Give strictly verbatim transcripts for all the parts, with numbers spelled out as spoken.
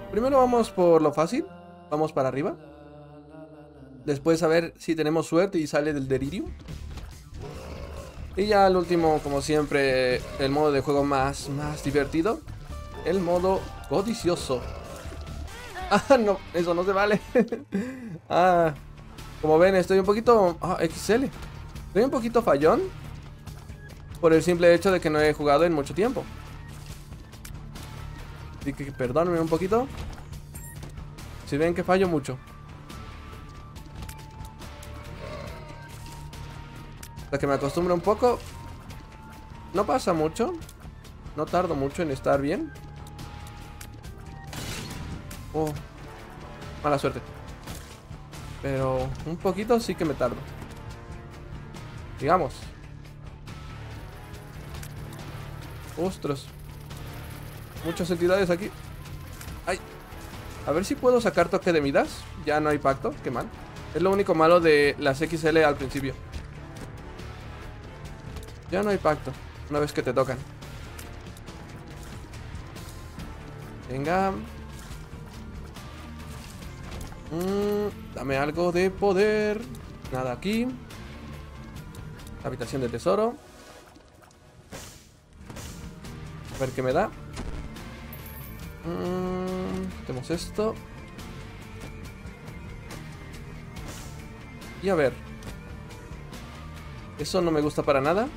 Primero vamos por lo fácil. Vamos para arriba. Después a ver si tenemos suerte y sale del delirio. Y ya al último, como siempre, el modo de juego más, más divertido. El modo codicioso. Ah, no, eso no se vale. Ah, como ven, estoy un poquito... Ah, X L. Estoy un poquito fallón. Por el simple hecho de que no he jugado en mucho tiempo. Así que perdónenme un poquito si ven que fallo mucho. Hasta que me acostumbre un poco. No pasa mucho. No tardo mucho en estar bien. Oh, mala suerte. Pero un poquito sí que me tardo. Digamos. Ostras. Muchas entidades aquí. Ay. A ver si puedo sacar toque de Midas. Ya no hay pacto, qué mal. Es lo único malo de las X L al principio. Ya no hay pacto, una vez que te tocan. Venga. Mm, dame algo de poder. Nada aquí. Habitación de tesoro. A ver qué me da. Mm, tenemos esto. Y a ver. Eso no me gusta para nada.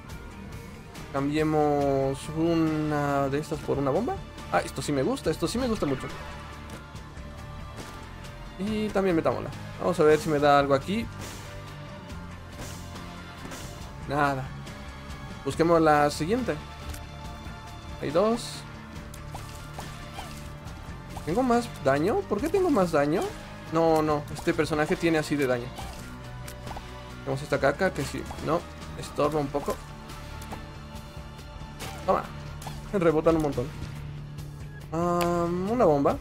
Cambiemos una de estas por una bomba. Ah, esto sí me gusta, esto sí me gusta mucho. Y también metámosla. Vamos a ver si me da algo aquí. Nada. Busquemos la siguiente. Hay dos. ¿Tengo más daño? ¿Por qué tengo más daño? No, no, este personaje tiene así de daño. Tenemos esta caca que sí, no, estorba un poco. Toma. Rebotan un montón. Um, una bomba.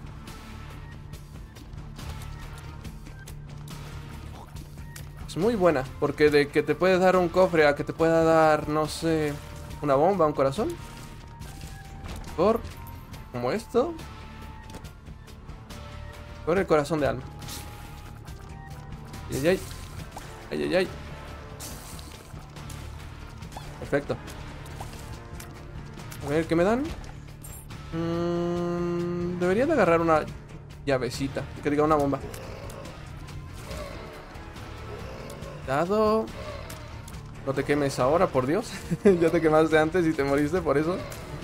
Es muy buena, porque de que te puede dar un cofre a que te pueda dar, no sé, una bomba, un corazón. Por, como esto. Por el corazón de alma. Ay, ay, ay. Ay, ay, ay. Perfecto. A ver, ¿qué me dan? Mm, debería de agarrar una llavecita. Que diga una bomba. Dado. No te quemes ahora, por Dios. Ya te quemaste antes y te moriste por eso.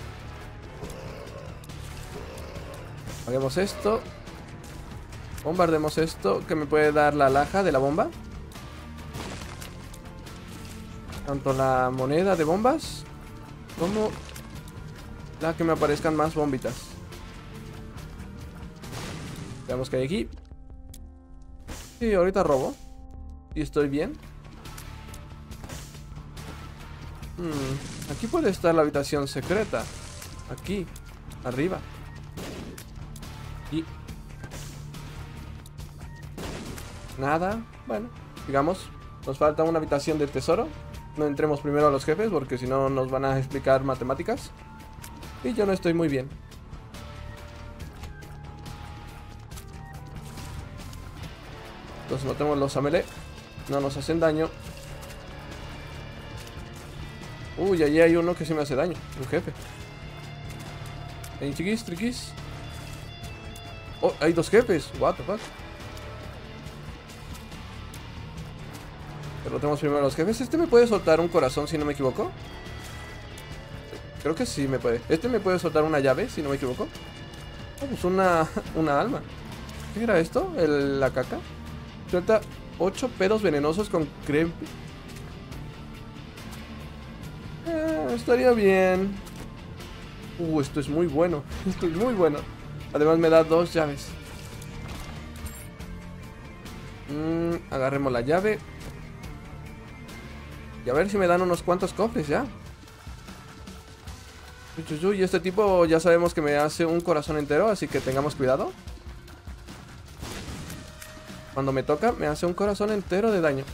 Hagamos esto. Bombardemos esto. Que me puede dar la alhaja de la bomba. Tanto la moneda de bombas como la que me aparezcan más bombitas. Veamos qué hay aquí. Sí, ahorita robo. Y estoy bien. Hmm, aquí puede estar la habitación secreta. Aquí, arriba. Y nada. Bueno, digamos, nos falta una habitación del tesoro. No entremos primero a los jefes porque si no nos van a explicar matemáticas. Y yo no estoy muy bien. Entonces matemos los a melee. No nos hacen daño. Uy, allí hay uno que sí me hace daño. Un jefe. Hay chiquis, triquis. Oh, hay dos jefes. What the fuck. Derrotemos primero a los jefes. Este me puede soltar un corazón si no me equivoco. Creo que sí me puede. Este me puede soltar una llave si no me equivoco. Oh, pues una, una alma. ¿Qué era esto? El, la caca. Suelta ocho pedos venenosos con creme. Eh, estaría bien. Uh, esto es muy bueno. Esto es muy bueno. Además me da dos llaves. Mm, agarremos la llave. Y a ver si me dan unos cuantos cofres ya. Y este tipo ya sabemos que me hace un corazón entero, así que tengamos cuidado. Cuando me toca, me hace un corazón entero de daño.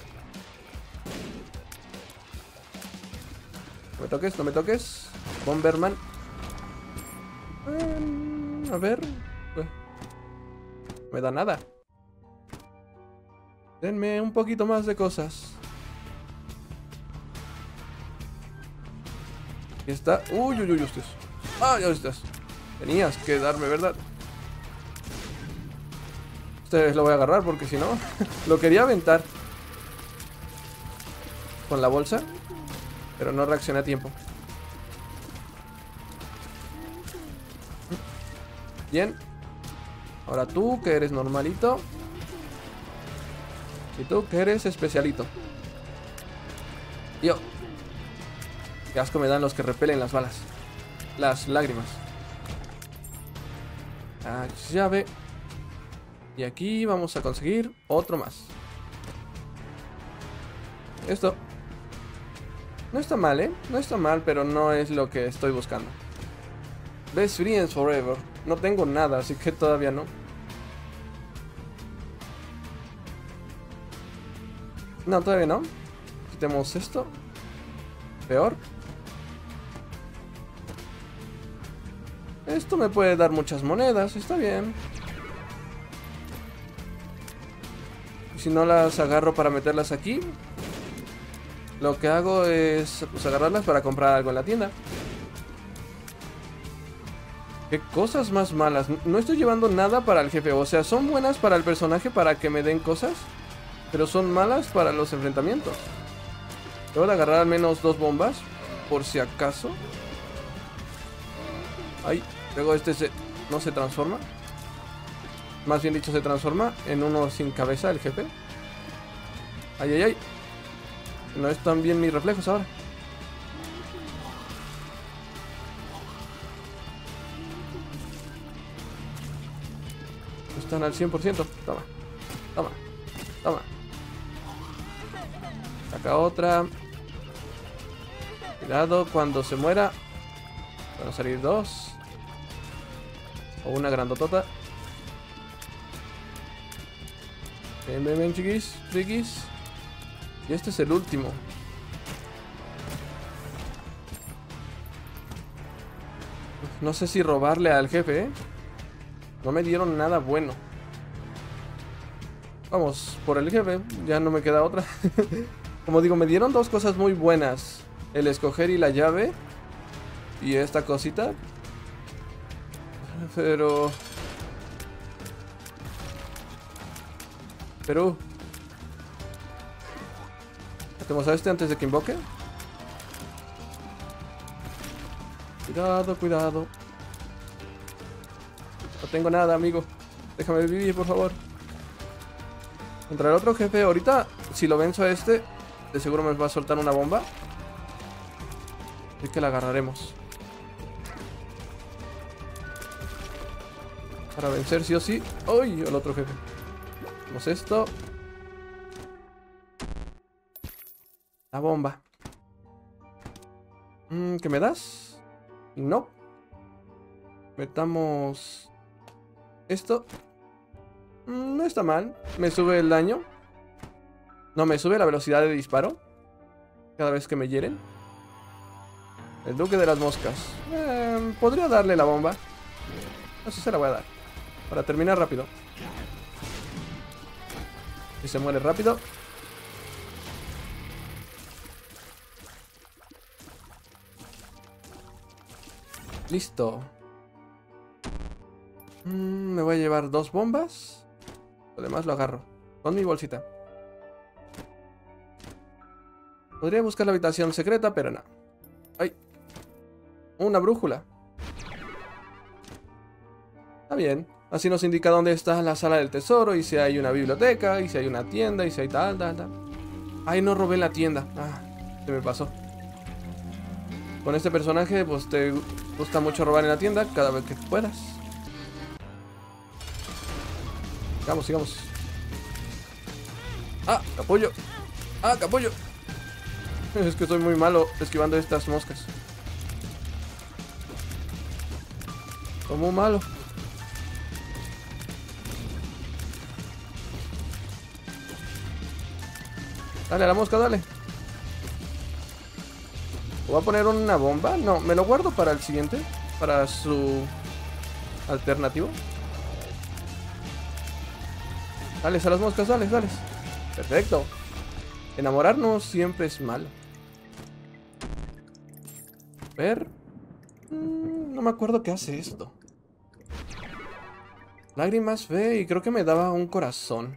No me toques, no me toques. Bomberman. Um, a ver. No me da nada. Denme un poquito más de cosas. Aquí está. Uy, uy, uy, ustedes. Ah, ya estás. Tenías que darme, ¿verdad? Ustedes lo voy a agarrar porque si no... Lo quería aventar con la bolsa, pero no reaccioné a tiempo. Bien. Ahora tú, que eres normalito. Y tú, que eres especialito. Yo. Qué asco me dan los que repelen las balas. Las lágrimas. Ah, llave. Y aquí vamos a conseguir otro más. Esto. No está mal, ¿eh? No está mal, pero no es lo que estoy buscando. Best Friends Forever. No tengo nada, así que todavía no. No, todavía no. Quitemos esto. Peor. Esto me puede dar muchas monedas, está bien. Si no las agarro para meterlas aquí, lo que hago es pues, agarrarlas para comprar algo en la tienda. Qué cosas más malas. No estoy llevando nada para el jefe. O sea, son buenas para el personaje para que me den cosas, pero son malas para los enfrentamientos. Debo de agarrar al menos dos bombas, por si acaso. Ay, luego este se, no se transforma. Más bien dicho, se transforma en uno sin cabeza, el jefe. Ay, ay, ay. No están bien mis reflejos ahora. No están al cien por ciento. Toma, toma, toma. Saca otra. Cuidado cuando se muera. Van a salir dos. O una grandotota. Ven, ven, ven, chiquis, chiquis. Y este es el último. No sé si robarle al jefe, ¿eh? No me dieron nada bueno. Vamos, por el jefe. Ya no me queda otra. Como digo, me dieron dos cosas muy buenas. El escoger y la llave. Y esta cosita. Pero... Pero... Matemos a este antes de que invoque. Cuidado, cuidado. No tengo nada, amigo. Déjame vivir, por favor. Contra el otro jefe, ahorita, si lo venzo a este, de seguro me va a soltar una bomba. Así que la agarraremos. Para vencer sí o sí. ¡Uy! El otro jefe. Hacemos esto. La bomba. Mm, ¿Qué me das? No. Metamos esto. Mm, no está mal. Me sube el daño. No, me sube la velocidad de disparo cada vez que me hieren. El duque de las moscas. Eh, podría darle la bomba. Así se la voy a dar. Para terminar rápido. Y se muere rápido. Listo. Mm, me voy a llevar dos bombas. Lo demás lo agarro con mi bolsita. Podría buscar la habitación secreta, pero no. ¡Ay! Una brújula. Está bien. Así nos indica dónde está la sala del tesoro. Y si hay una biblioteca. Y si hay una tienda. Y si hay tal, tal, tal. ¡Ay, no robé la tienda! Ah, se me pasó. Con este personaje, pues te gusta mucho robar en la tienda cada vez que puedas. Sigamos, sigamos. ¡Ah! ¡Capullo! ¡Ah! ¡Capullo! Es que soy muy malo esquivando estas moscas. Soy muy malo. Dale a la mosca, dale. ¿Voy a poner una bomba? No, me lo guardo para el siguiente. Para su alternativo. Dale a las moscas, dale, dale. Perfecto. Enamorarnos siempre es malo. A ver. Mm, no me acuerdo qué hace esto. Lágrimas fe y creo que me daba un corazón.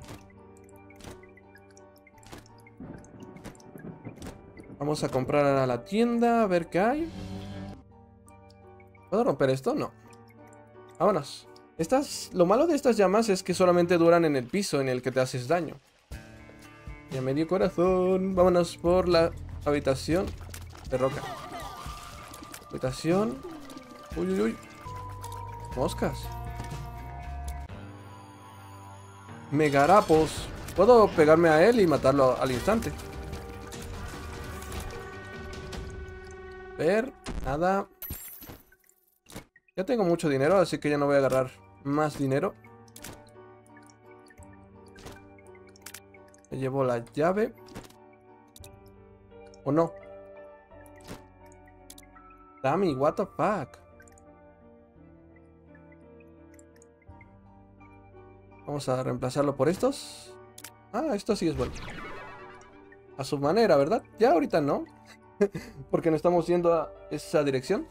Vamos a comprar a la tienda a ver qué hay. ¿Puedo romper esto? No. Vámonos. Estas, lo malo de estas llamas es que solamente duran en el piso en el que te haces daño. Ya me dio corazón. Vámonos por la habitación de roca. Habitación. Uy, uy, uy. Moscas. Megarapos. Puedo pegarme a él y matarlo al instante. Ver, nada. Ya tengo mucho dinero, así que ya no voy a agarrar más dinero. Me llevo la llave. ¿O no? Dami, what the fuck. Vamos a reemplazarlo por estos. Ah, esto sí es bueno. A su manera, ¿verdad? Ya ahorita no. Porque no estamos yendo a esa dirección.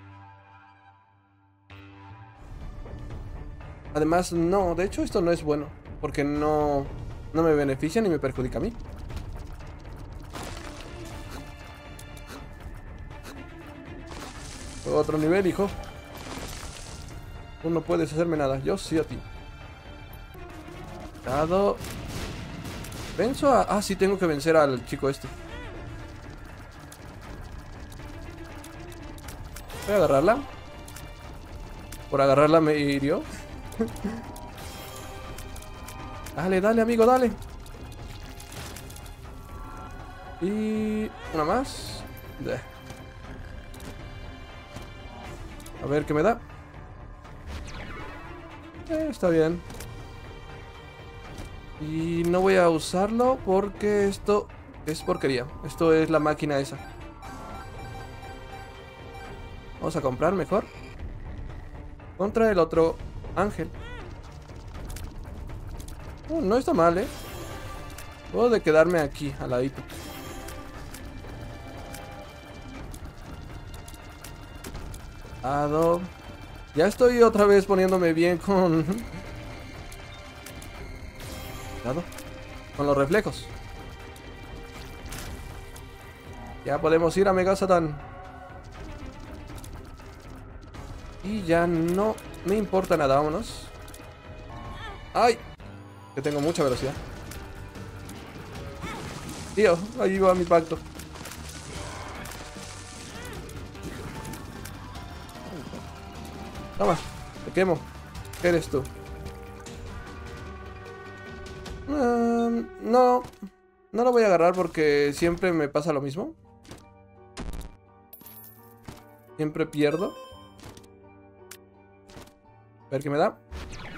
Además, no, de hecho esto no es bueno. Porque no, no me beneficia ni me perjudica a mí. Otro nivel, hijo. Tú no puedes hacerme nada, yo sí a ti. Dado. Venzo a... Ah, sí, tengo que vencer al chico este. Voy a agarrarla. Por agarrarla me hirió. Dale, dale, amigo, dale. Y... una más. A ver qué me da. Eh, está bien. Y no voy a usarlo porque esto es porquería. Esto es la máquina esa. Vamos a comprar mejor. Contra el otro ángel. Uh, no está mal, ¿eh? Puedo de quedarme aquí, al ladito. Ado. Ya estoy otra vez poniéndome bien con... Cuidado. Con los reflejos. Ya podemos ir a Mega Satán. Y ya no me importa nada, vámonos. ¡Ay! Que tengo mucha velocidad. Tío, ahí va mi pacto. Toma, te quemo. ¿Qué eres tú? Um, no, no lo voy a agarrar porque siempre me pasa lo mismo. Siempre pierdo. A ver qué me da.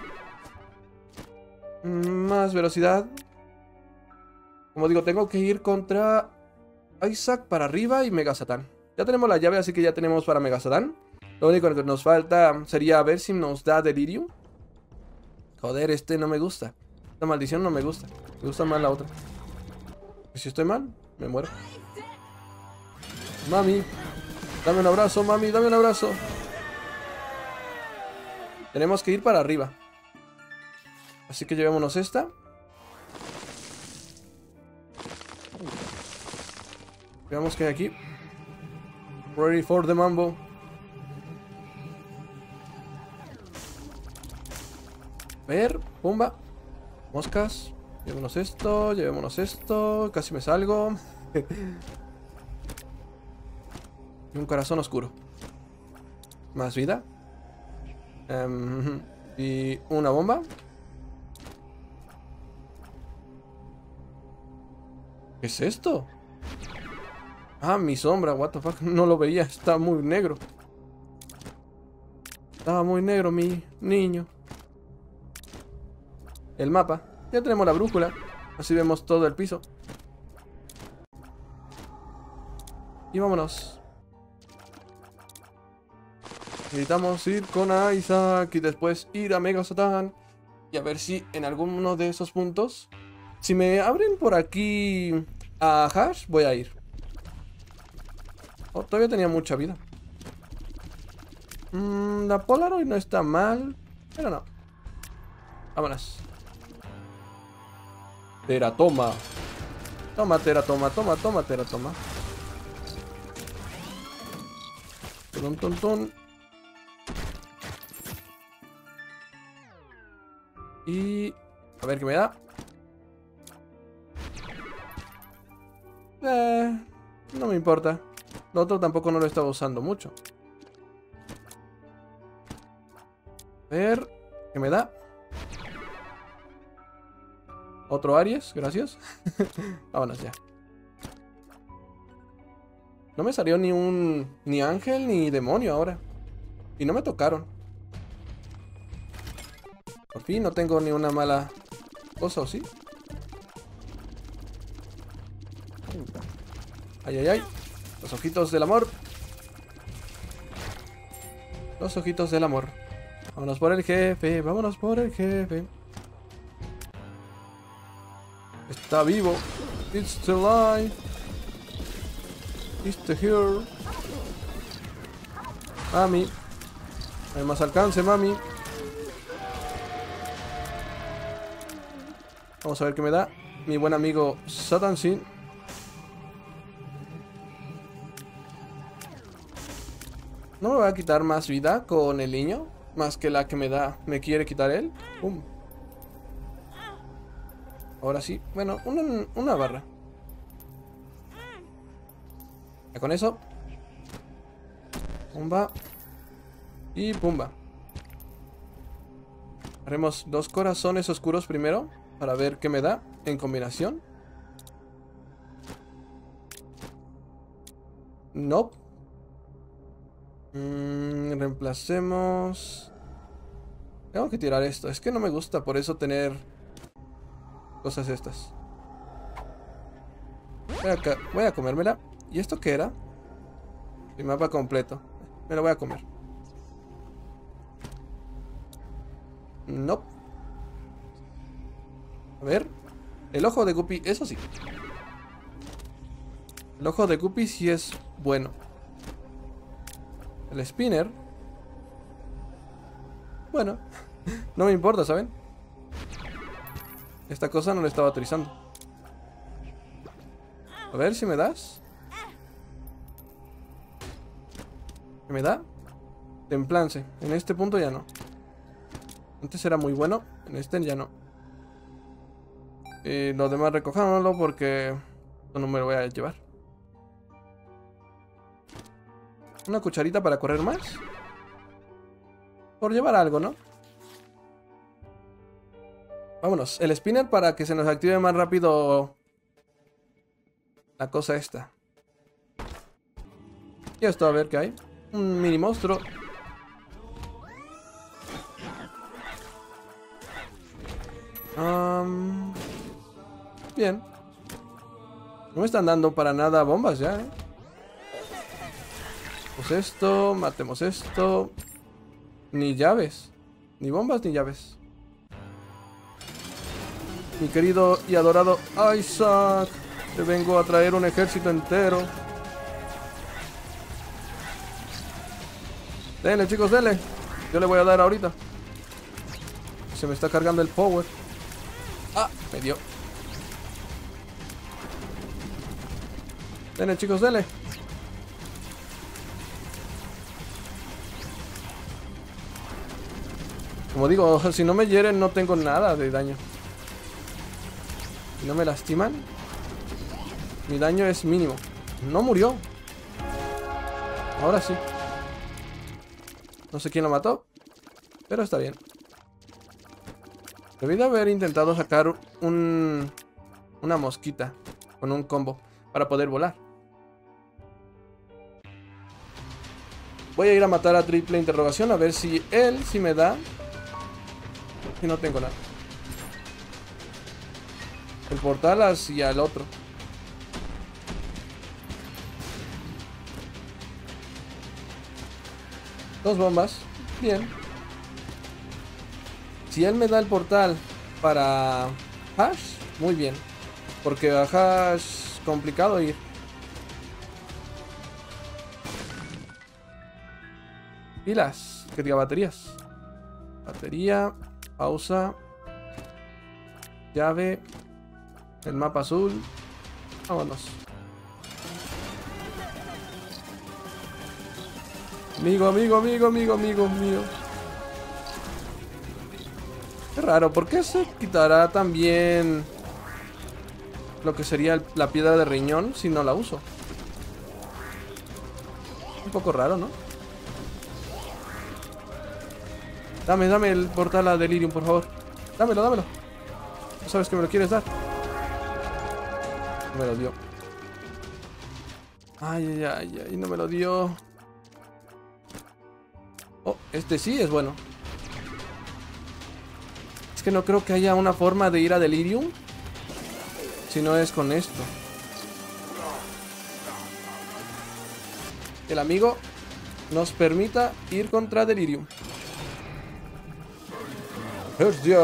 Más velocidad. Como digo, tengo que ir contra Isaac para arriba y Mega Satán. Ya tenemos la llave, así que ya tenemos para Mega Satán. Lo único que nos falta sería ver si nos da Delirium. Joder, este no me gusta. Esta maldición no me gusta. Me gusta más la otra. Y si estoy mal, me muero. Mami, dame un abrazo, mami, dame un abrazo. Tenemos que ir para arriba. Así que llevémonos esta. Veamos qué hay aquí. Ready for the mambo. A ver, pumba. Moscas. Llevémonos esto, llevémonos esto. Casi me salgo. Y un corazón oscuro. Más vida. Um, y una bomba. ¿Qué es esto? Ah, mi sombra, what the fuck. No lo veía, está muy negro. Estaba muy negro mi niño. El mapa. Ya tenemos la brújula. Así vemos todo el piso. Y vámonos. Necesitamos ir con Isaac y después ir a Mega Satán. Y a ver si en alguno de esos puntos... Si me abren por aquí a Hash, voy a ir. Oh, todavía tenía mucha vida. Mm, la Polaroid no está mal, pero no. Vámonos. Teratoma. Toma, Teratoma, toma, toma, Teratoma. Tun, tun, tun. Y... a ver qué me da. Eh, no me importa. Lo otro tampoco no lo estaba usando mucho. A ver qué me da. Otro Aries, gracias. Vámonos ya. No me salió ni un... ni ángel ni demonio ahora. Y no me tocaron. Por fin no tengo ni una mala cosa, ¿o sí? Ay, ay, ay. Los ojitos del amor. Los ojitos del amor. Vámonos por el jefe, vámonos por el jefe. Está vivo. It's still alive. It's the here. Mami. Hay más alcance, mami. Vamos a ver qué me da mi buen amigo Satan Sin. ¿No me va a quitar más vida con el niño? Más que la que me da, me quiere quitar él. Pum. Ahora sí. Bueno, una, una barra. Ya con eso. Pumba. Y pumba. Haremos dos corazones oscuros primero. Para ver qué me da en combinación. Nope. Mm, reemplacemos. Tengo que tirar esto. Es que no me gusta por eso tener cosas estas. Voy a, voy a comérmela. ¿Y esto qué era? El mapa completo. Me lo voy a comer. Nope. A ver. El ojo de Guppy, eso sí. El ojo de Guppy sí es bueno. El spinner. Bueno. No me importa, ¿saben? Esta cosa no la estaba utilizando. A ver si me das. ¿Qué me da? Templance. En este punto ya no. Antes era muy bueno. En este ya no. Y los demás recojámoslo porque no me lo voy a llevar. Una cucharita para correr más. Por llevar algo, ¿no? Vámonos. El spinner para que se nos active más rápido la cosa esta. Y esto, a ver qué hay. Un mini monstruo. Um, bien. No me están dando para nada bombas ya, ¿eh? Pues esto, matemos esto. Ni llaves. Ni bombas ni llaves. Mi querido y adorado Isaac. Te vengo a traer un ejército entero. Denle, chicos, denle. Yo le voy a dar ahorita. Se me está cargando el power. Ah, me dio. Denle, chicos, denle. Como digo, si no me hieren no tengo nada de daño. Si no me lastiman, mi daño es mínimo. No murió. Ahora sí. No sé quién lo mató, pero está bien. Debí de haber intentado sacar un, una mosquita con un combo para poder volar. Voy a ir a matar a triple interrogación a ver si él sí me da. Y no tengo nada. El portal hacia el otro. Dos bombas. Bien. si él me da el portal para Hash, muy bien. Porque a Hash complicado ir. Pilas, que diga baterías. Batería, pausa. Llave. El mapa azul. Vámonos. Amigo, amigo, amigo, amigo, amigo mío. Qué raro, ¿por qué se quitará también lo que sería el, la piedra de riñón si no la uso? Un poco raro, ¿no? Dame, dame el portal a Delirium, por favor. Dámelo, dámelo. ¿No sabes que me lo quieres dar? No me lo dio. Ay, ay, ay, ay, no me lo dio. Oh, este sí es bueno. Es que no creo que haya una forma de ir a Delirium si no es con esto. El amigo nos permita ir contra Delirium. ¡Hostia!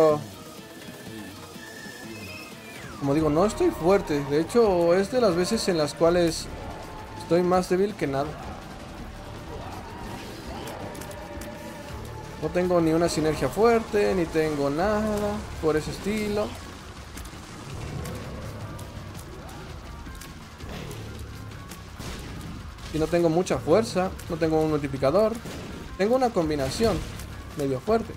Como digo, no estoy fuerte. De hecho, es de las veces en las cuales estoy más débil que nada. No tengo ni una sinergia fuerte, ni tengo nada por ese estilo. Y no tengo mucha fuerza, no tengo un multiplicador. Tengo una combinación medio fuerte.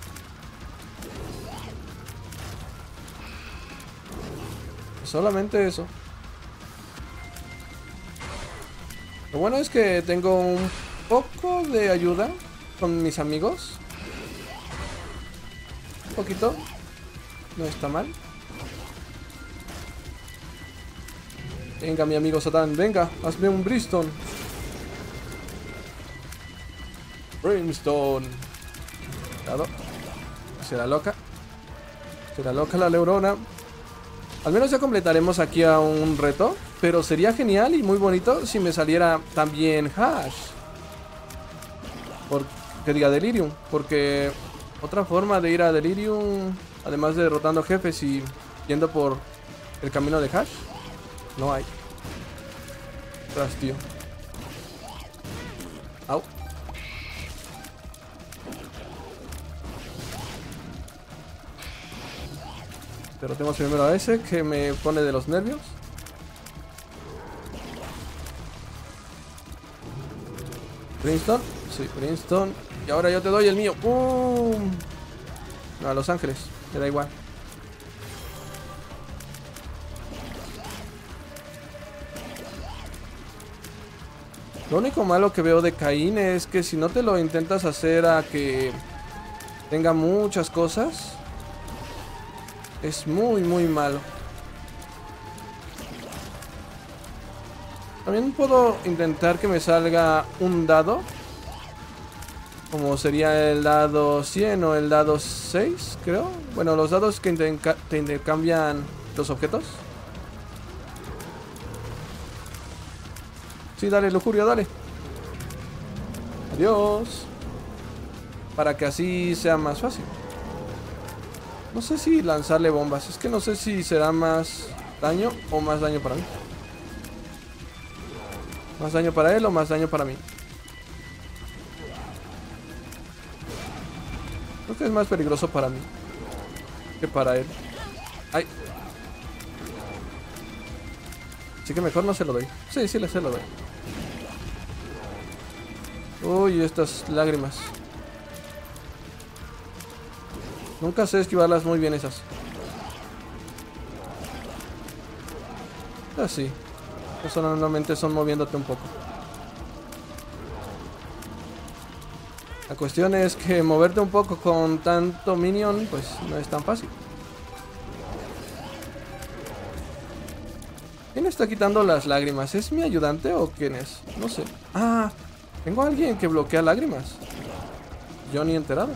Solamente eso. Lo bueno es que tengo un poco de ayuda con mis amigos. Un poquito. No está mal. Venga, mi amigo Satán, venga, hazme un Brimstone. Brimstone. Cuidado. Será loca. Será loca la Leurona. Al menos ya completaremos aquí a un reto. Pero sería genial y muy bonito si me saliera también Hash. Por, que diga Delirium. Porque otra forma de ir a Delirium, además de derrotando jefes y yendo por el camino de Hash, no hay. Tras, tío. Au. Derrotemos primero a ese que me pone de los nervios. Brimstone, sí, Brimstone. Y ahora yo te doy el mío. ¡Pum! No, a Los Ángeles, me da igual. Lo único malo que veo de Caín es que si no te lo intentas hacer a que tenga muchas cosas, es muy muy malo. También puedo intentar que me salga un dado, como sería el dado cien o el dado seis, creo. Bueno, los dados que te intercambian los objetos. Sí, dale, lujuria, dale. Adiós. Para que así sea más fácil. No sé si lanzarle bombas. Es que no sé si será más daño o más daño para mí. Más daño para él o más daño para mí. Creo que es más peligroso para mí que para él. Ay. Así que mejor no se lo doy. Sí, sí, le se lo doy. Uy, estas lágrimas. Nunca sé esquivarlas muy bien esas. Así. Eso normalmente son moviéndote un poco. La cuestión es que moverte un poco con tanto minion, pues no es tan fácil. ¿Quién está quitando las lágrimas? ¿Es mi ayudante o quién es? No sé. Ah, tengo a alguien que bloquea lágrimas. Yo ni enterado.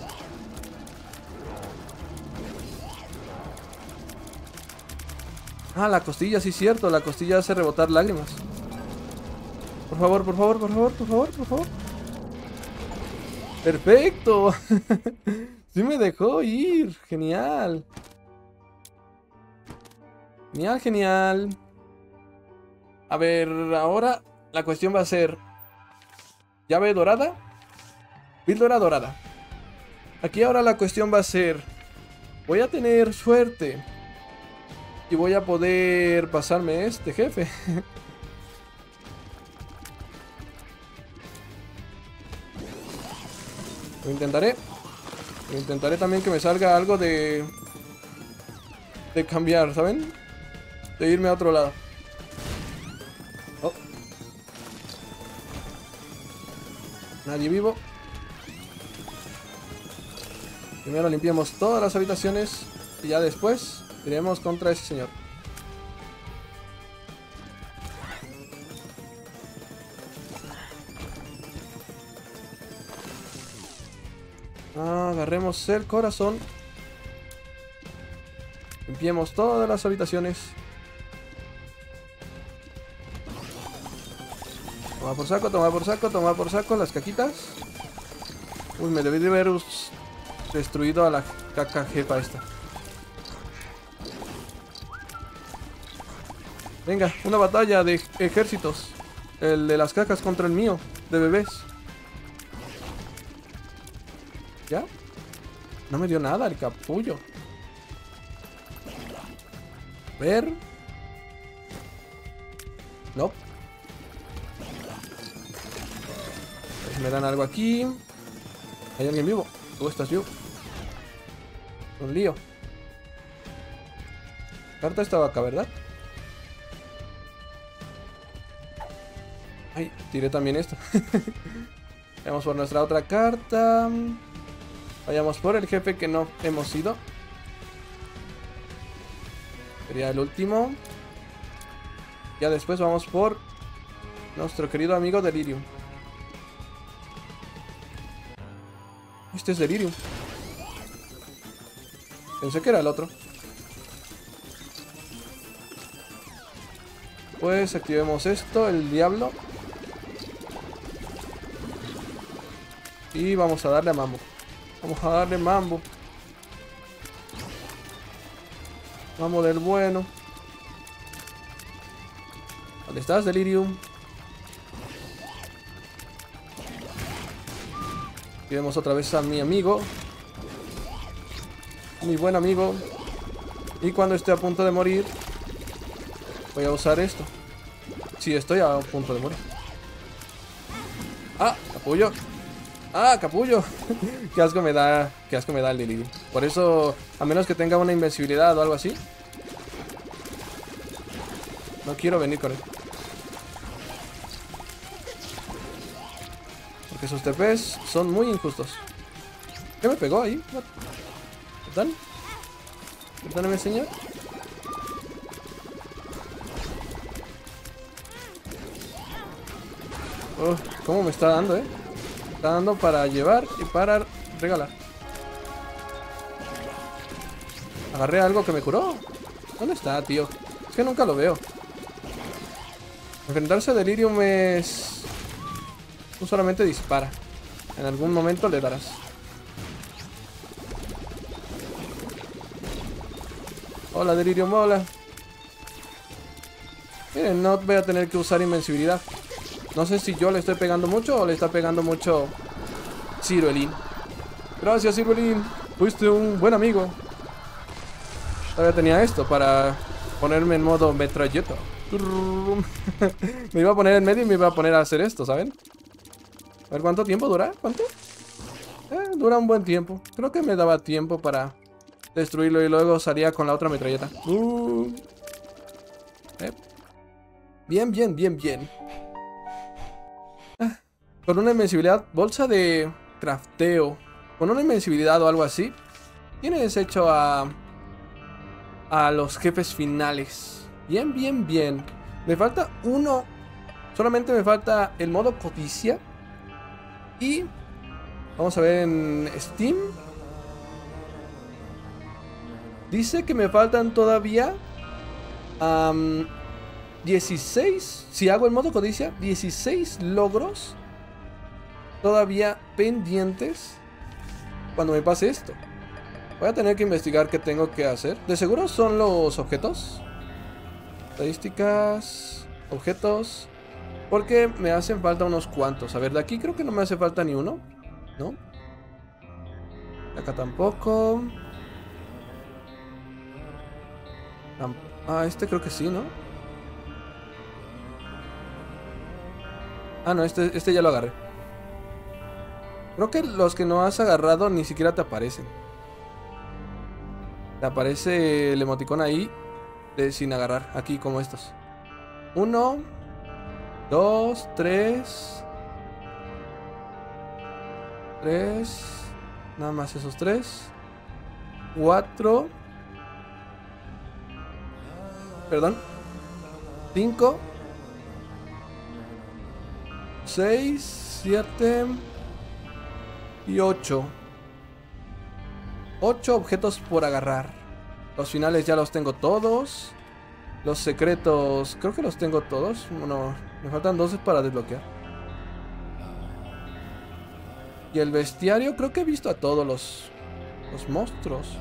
Ah, la costilla, sí, cierto. La costilla hace rebotar lágrimas. Por favor, por favor, por favor, por favor, por favor. ¡Perfecto! Sí me dejó ir. Genial. Genial, genial. A ver, ahora la cuestión va a ser... Llave dorada. Píldora dorada. Aquí ahora la cuestión va a ser... Voy a tener suerte. Y voy a poder pasarme este jefe. Lo intentaré. Lo intentaré también que me salga algo de... De cambiar, ¿saben? De irme a otro lado. Oh. Nadie vivo. Primero limpiamos todas las habitaciones. Y ya después iremos contra ese señor. Ah, agarremos el corazón. Limpiemos todas las habitaciones. Toma por saco, toma por saco, toma por saco las caquitas. Uy, me debí de haber destruido a la caca jefa esta. Venga, una batalla de ejércitos. El de las cacas contra el mío, de bebés. ¿Ya? No me dio nada el capullo. Ver. No. Pues me dan algo aquí. ¿Hay alguien vivo? Tú estás vivo. Un lío. Carta estaba acá, ¿verdad? Ay, tiré también esto. Vamos por nuestra otra carta. Vayamos por el jefe que no hemos ido. Sería el último. Ya después vamos por nuestro querido amigo Delirium. Este es Delirium. Pensé que era el otro. Pues activemos esto, el diablo. Y vamos a darle a mambo. Vamos a darle mambo. Mambo del bueno. ¿Dónde estás, Delirium? Y vemos otra vez a mi amigo. Mi buen amigo. Y cuando esté a punto de morir, voy a usar esto. Sí, estoy a punto de morir. ¡Ah! ¡Capullo! ¡Ah! ¡Capullo! Qué asco me da. Qué asco me da el Delirium. Por eso, a menos que tenga una invencibilidad o algo así, no quiero venir con él. Porque sus T Ps son muy injustos. ¿Qué me pegó ahí? ¿Perdón? Perdóname, señor. Oh, ¿cómo me está dando, eh? Está dando para llevar y para regalar. Agarré algo que me curó. ¿Dónde está, tío? Es que nunca lo veo. Enfrentarse a Delirium es... no solamente dispara. En algún momento le darás. Hola, Delirium, hola. Miren, no voy a tener que usar invencibilidad. No sé si yo le estoy pegando mucho o le está pegando mucho Ciruelin. Gracias, Ciruelin. Fuiste un buen amigo. Todavía tenía esto para ponerme en modo metralleta. Me iba a poner en medio y me iba a poner a hacer esto, ¿saben? A ver, ¿cuánto tiempo dura? ¿Cuánto? Eh, dura un buen tiempo. Creo que me daba tiempo para destruirlo y luego salía con la otra metralleta. Uh. Eh. Bien, bien, bien, bien. Ah, con una invencibilidad, bolsa de crafteo. Con una invencibilidad o algo así, tienes hecho a... a los jefes finales. Bien, bien, bien. Me falta uno. Solamente me falta el modo codicia. Y vamos a ver en Steam. Dice que me faltan todavía um, dieciséis. Si hago el modo codicia, dieciséis logros todavía pendientes cuando me pase esto. Voy a tener que investigar qué tengo que hacer. De seguro son los objetos. Estadísticas. Objetos. Porque me hacen falta unos cuantos. A ver, de aquí creo que no me hace falta ni uno. ¿No? Acá tampoco. Ah, este creo que sí, ¿no? Ah, no, este, este ya lo agarré. Creo que los que no has agarrado ni siquiera te aparecen. Te aparece el emoticón ahí de sin agarrar. Aquí como estos. Uno. Dos. Tres. Tres. Nada más esos tres. Cuatro. Perdón. Cinco. Seis. Siete. Y ocho. Ocho objetos por agarrar. Los finales ya los tengo todos. Los secretos creo que los tengo todos. Bueno, me faltan doce para desbloquear. Y el bestiario creo que he visto a todos los, los monstruos.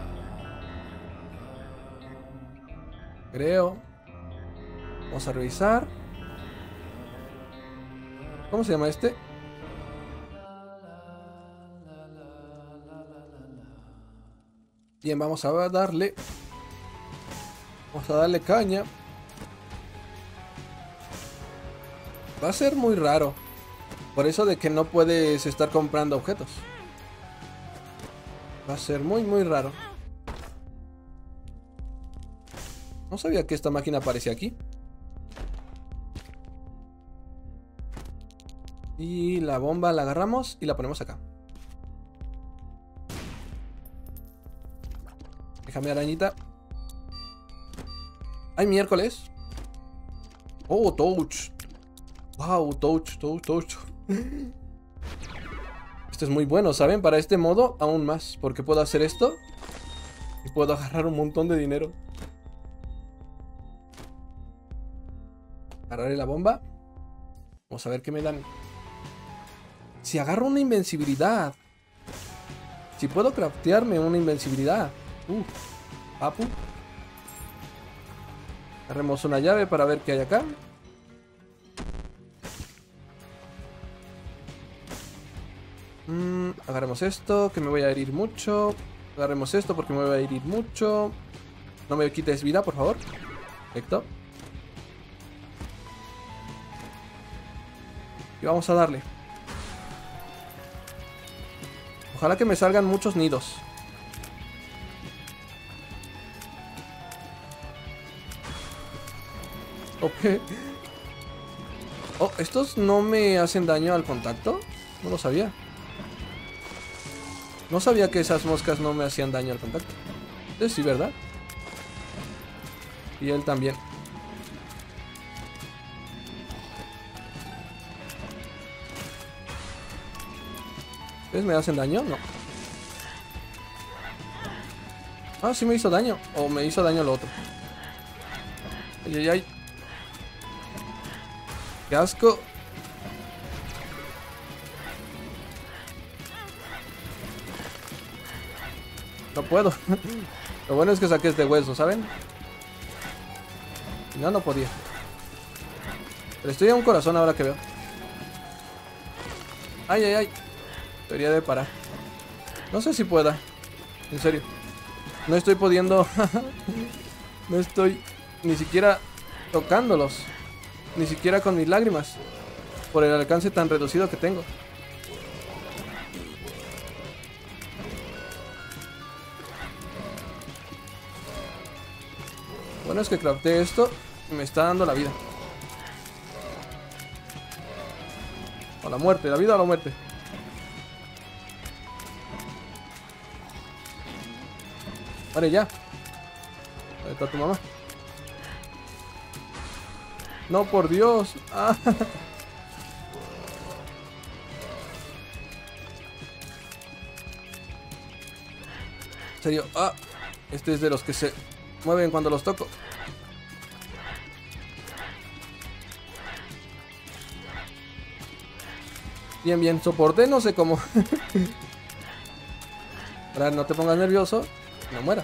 Creo. Vamos a revisar. ¿Cómo se llama este? Bien, vamos a darle. Vamos a darle caña. Va a ser muy raro. Por eso de que no puedes estar comprando objetos. Va a ser muy muy raro. No sabía que esta máquina aparecía aquí. Y la bomba la agarramos y la ponemos acá. Déjame arañita. ¡Ay, miércoles! ¡Oh, touch! ¡Wow! Touch, touch, touch. Esto es muy bueno, ¿saben? Para este modo, aún más. Porque puedo hacer esto. Y puedo agarrar un montón de dinero. Agarraré la bomba. Vamos a ver qué me dan. Si agarro una invencibilidad. Si puedo craftearme una invencibilidad. Uh, papu. Agarremos una llave para ver qué hay acá. Mm, agarremos esto, que me voy a herir mucho. Agarremos esto porque me voy a herir mucho. No me quites vida, por favor. Perfecto. Y vamos a darle. Ojalá que me salgan muchos nidos. Ok. Oh, ¿estos no me hacen daño al contacto? No lo sabía. No sabía que esas moscas no me hacían daño al contacto. Entonces sí, ¿verdad? Y él también. ¿Ustedes me hacen daño? No. Ah, sí me hizo daño. O me hizo daño lo otro. Ay, ay, ay. ¡Qué asco! No puedo. Lo bueno es que saqué este hueso, ¿saben? Si no, no podía. Pero estoy a un corazón ahora que veo. ¡Ay, ay, ay! Debería de parar. No sé si pueda. En serio. No estoy pudiendo. No estoy ni siquiera tocándolos. Ni siquiera con mis lágrimas. Por el alcance tan reducido que tengo. Bueno, es que crafté esto y me está dando la vida. O la muerte, la vida o la muerte. Vale, ya. Ahí está tu mamá. No, por Dios. Ah. En serio. Ah. Este es de los que se mueven cuando los toco. Bien, bien. Soporté, no sé cómo. Ahora no te pongas nervioso. No mueras.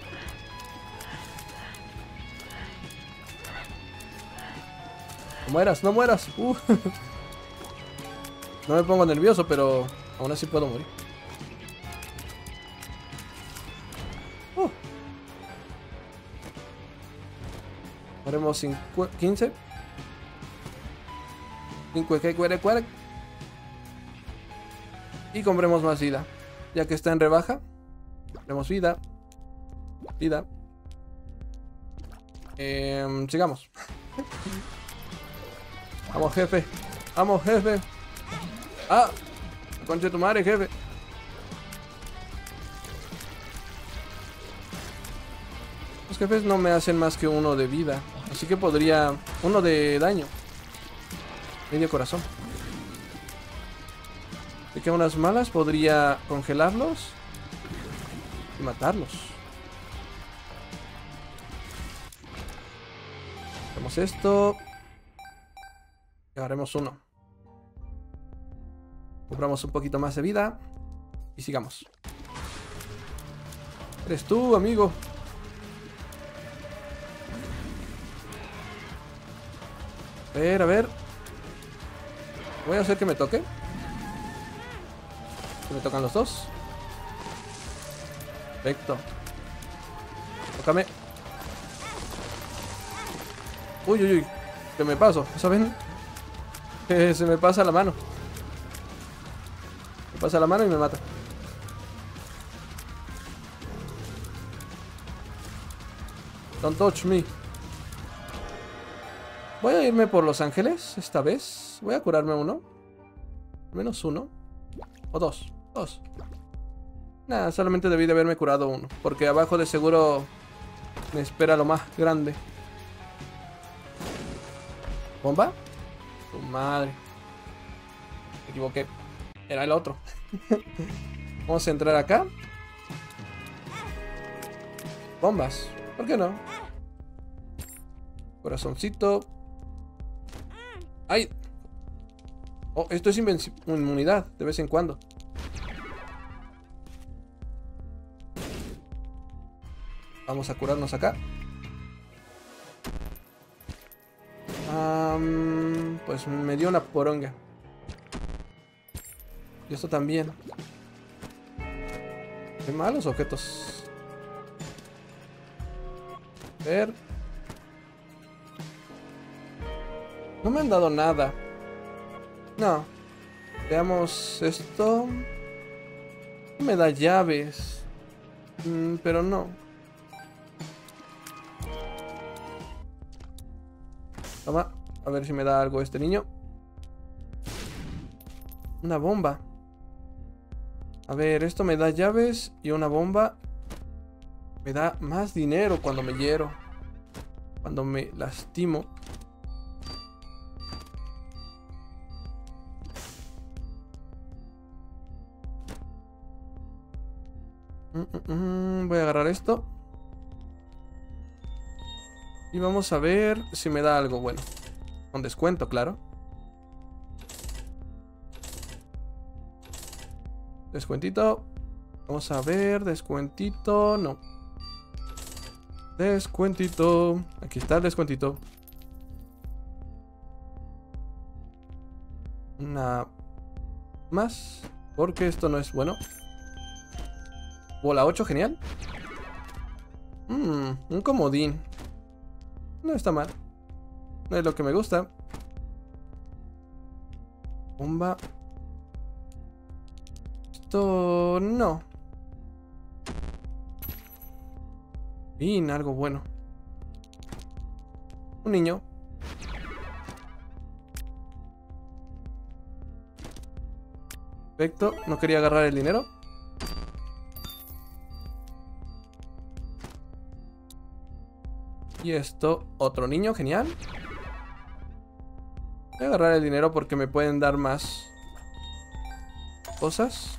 No mueras, no mueras. Uh. No me pongo nervioso, pero aún así puedo morir. Uh. Haremos quince. cinco, y compremos más vida. Ya que está en rebaja. Compremos vida. Vida. Eh, sigamos. Vamos, jefe. Vamos, jefe. Ah, concha de tu madre, jefe. Los jefes no me hacen más que uno de vida. Así que podría... Uno de daño. Medio corazón. Así que a unas malas podría congelarlos y matarlos. Hacemos esto. Y agarremos uno. Compramos un poquito más de vida. Y sigamos. Eres tú, amigo. A ver, a ver. Voy a hacer que me toque. Que me tocan los dos. Perfecto. Tócame. Uy, uy, uy. Que me paso, ¿saben? Que se me pasa la mano. Me pasa la mano y me mata. Don't touch me. Voy a irme por Los Ángeles esta vez. Voy a curarme uno. Menos uno. O dos. Dos. Nada, solamente debí de haberme curado uno. Porque abajo de seguro me espera lo más grande. ¿Bomba? Tu madre. Me equivoqué. Era el otro. Vamos a entrar acá. Bombas. ¿Por qué no? Corazoncito. ¡Ay! Oh, esto es inmunidad de vez en cuando. Vamos a curarnos acá. Um, pues me dio una poronga. Y esto también. Qué malos objetos. A ver. No me han dado nada. No. Veamos esto. Me da llaves. Mm, pero no. Toma. A ver si me da algo este niño. Una bomba. A ver, esto me da llaves y una bomba. Me da más dinero cuando me hiero. Cuando me lastimo. Mm, mm, mm, voy a agarrar esto. Y vamos a ver si me da algo bueno. Con descuento, claro. Descuentito. Vamos a ver, descuentito. No. Descuentito. Aquí está el descuentito. Una más. Porque esto no es bueno. Bola ocho, genial. Mmm, un comodín. No está mal. No es lo que me gusta. Bomba. Esto no. Bien, algo bueno. Un niño. Perfecto. No quería agarrar el dinero. Y esto, otro niño, genial. Voy a agarrar el dinero porque me pueden dar más cosas.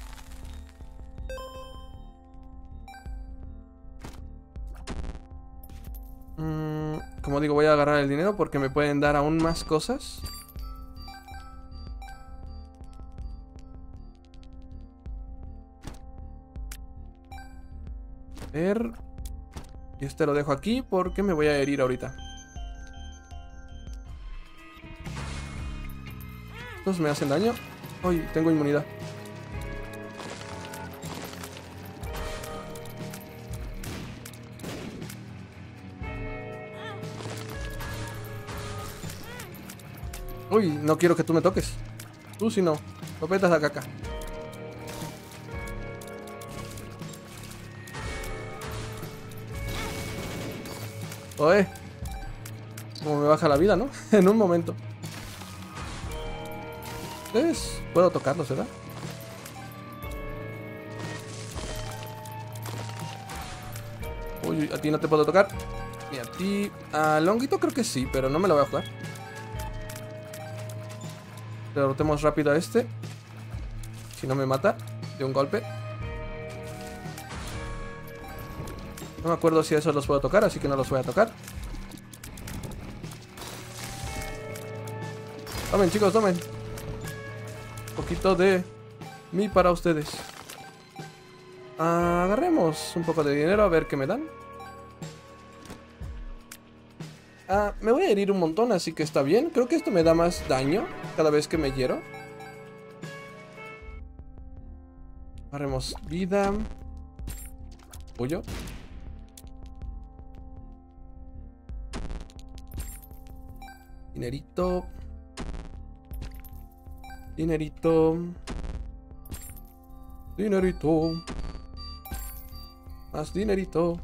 Mm, como digo, voy a agarrar el dinero porque me pueden dar aún más cosas. ver. Y este lo dejo aquí porque me voy a herir ahorita. Estos me hacen daño. Uy, tengo inmunidad. Uy, no quiero que tú me toques. Tú si no. Copetas a caca. Oye. Como me baja la vida, ¿no? En un momento. ¿Ves? Puedo tocarlos, ¿verdad? Uy, a ti no te puedo tocar. Ni a ti. A Longuito creo que sí, pero no me lo voy a jugar. Derrotemos rápido a este. Si no me mata de un golpe. No me acuerdo si a esos los puedo tocar, así que no los voy a tocar. Tomen, chicos, tomen. Un poquito de mí para ustedes. Agarremos un poco de dinero a ver qué me dan. Ah, me voy a herir un montón, así que está bien. Creo que esto me da más daño cada vez que me hiero. Agarremos vida. Pollo. Dinerito. Dinerito. Dinerito. Más dinerito.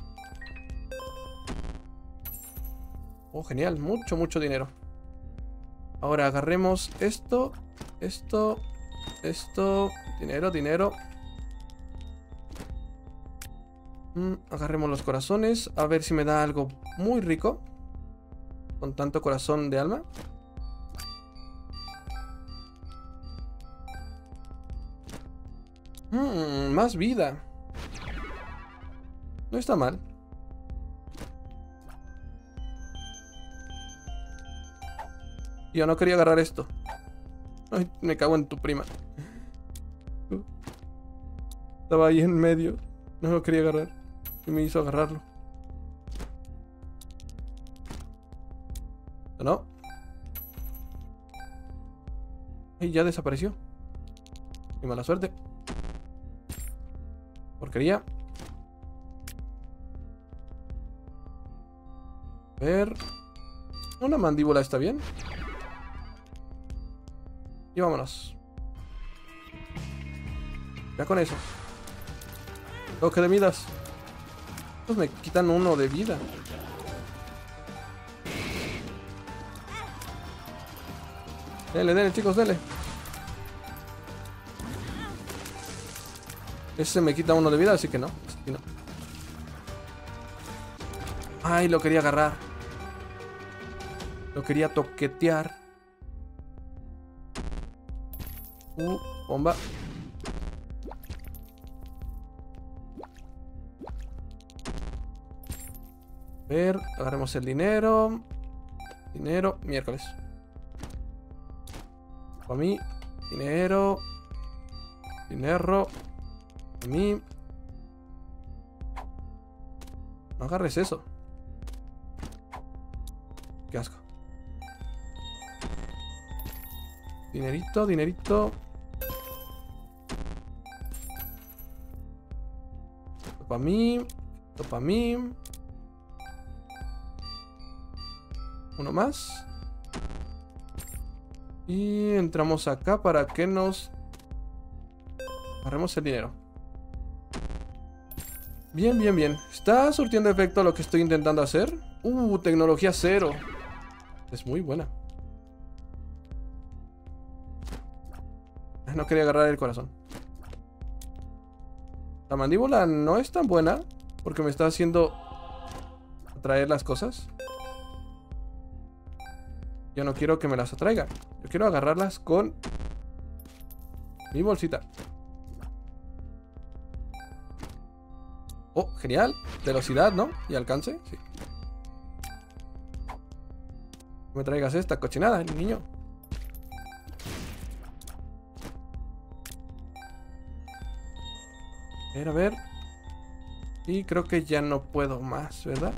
Oh, genial. Mucho, mucho dinero. Ahora agarremos esto. Esto. Esto. Dinero, dinero. Mm, agarremos los corazones. A ver si me da algo muy rico. Con tanto corazón de alma. Mm, más vida. No está mal. Yo no quería agarrar esto. Ay, me cago en tu prima. Estaba ahí en medio. No lo quería agarrar. Y me hizo agarrarlo. No. Y ya desapareció. Qué mala suerte. Porquería. A ver. Una mandíbula está bien. Y vámonos. Ya con eso. Toque de vidas. Pues me quitan uno de vida. Dele, dele, chicos, dele. Ese me quita uno de vida, así que no. Así no. Ay, lo quería agarrar. Lo quería toquetear. Uh, bomba. A ver, agarremos el dinero. Dinero, miércoles. Para mí, dinero. Dinero. Para mí. No agarres eso. Qué asco. Dinerito, dinerito. Esto para mí. Esto para mí. Uno más. Y entramos acá para que nos agarremos el dinero. Bien, bien, bien. ¿Está surtiendo efecto lo que estoy intentando hacer? Uh, tecnología cero. Es muy buena. No quería agarrar el corazón. La mandíbula no es tan buena porque me está haciendo atraer las cosas. Yo no quiero que me las atraiga. Yo quiero agarrarlas con mi bolsita. Oh, genial. Velocidad, ¿no? Y alcance, sí. No me traigas esta cochinada, niño. A ver, a ver. Y creo que ya no puedo más, ¿verdad?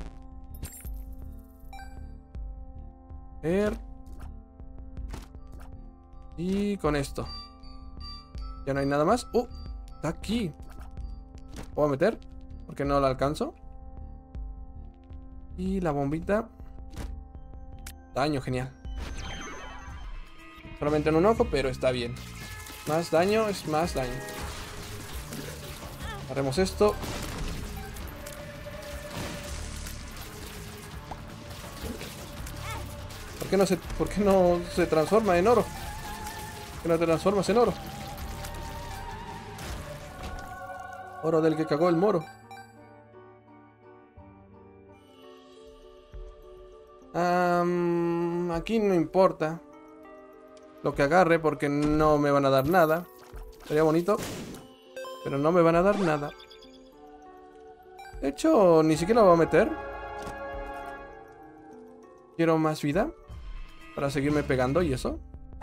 A ver. Y con esto. Ya no hay nada más. ¡Oh! Está aquí. ¿Puedo meter? Porque no la alcanzo. Y la bombita. Daño, genial. Solamente en un ojo, pero está bien. Más daño es más daño. Haremos esto. ¿Por qué no se, por qué no se transforma en oro? ¿Por qué no te transformas en oro? Oro del que cagó el moro. Um, aquí no importa lo que agarre porque no me van a dar nada. Sería bonito, pero no me van a dar nada. De hecho, ni siquiera lo voy a meter. Quiero más vida para seguirme pegando y eso.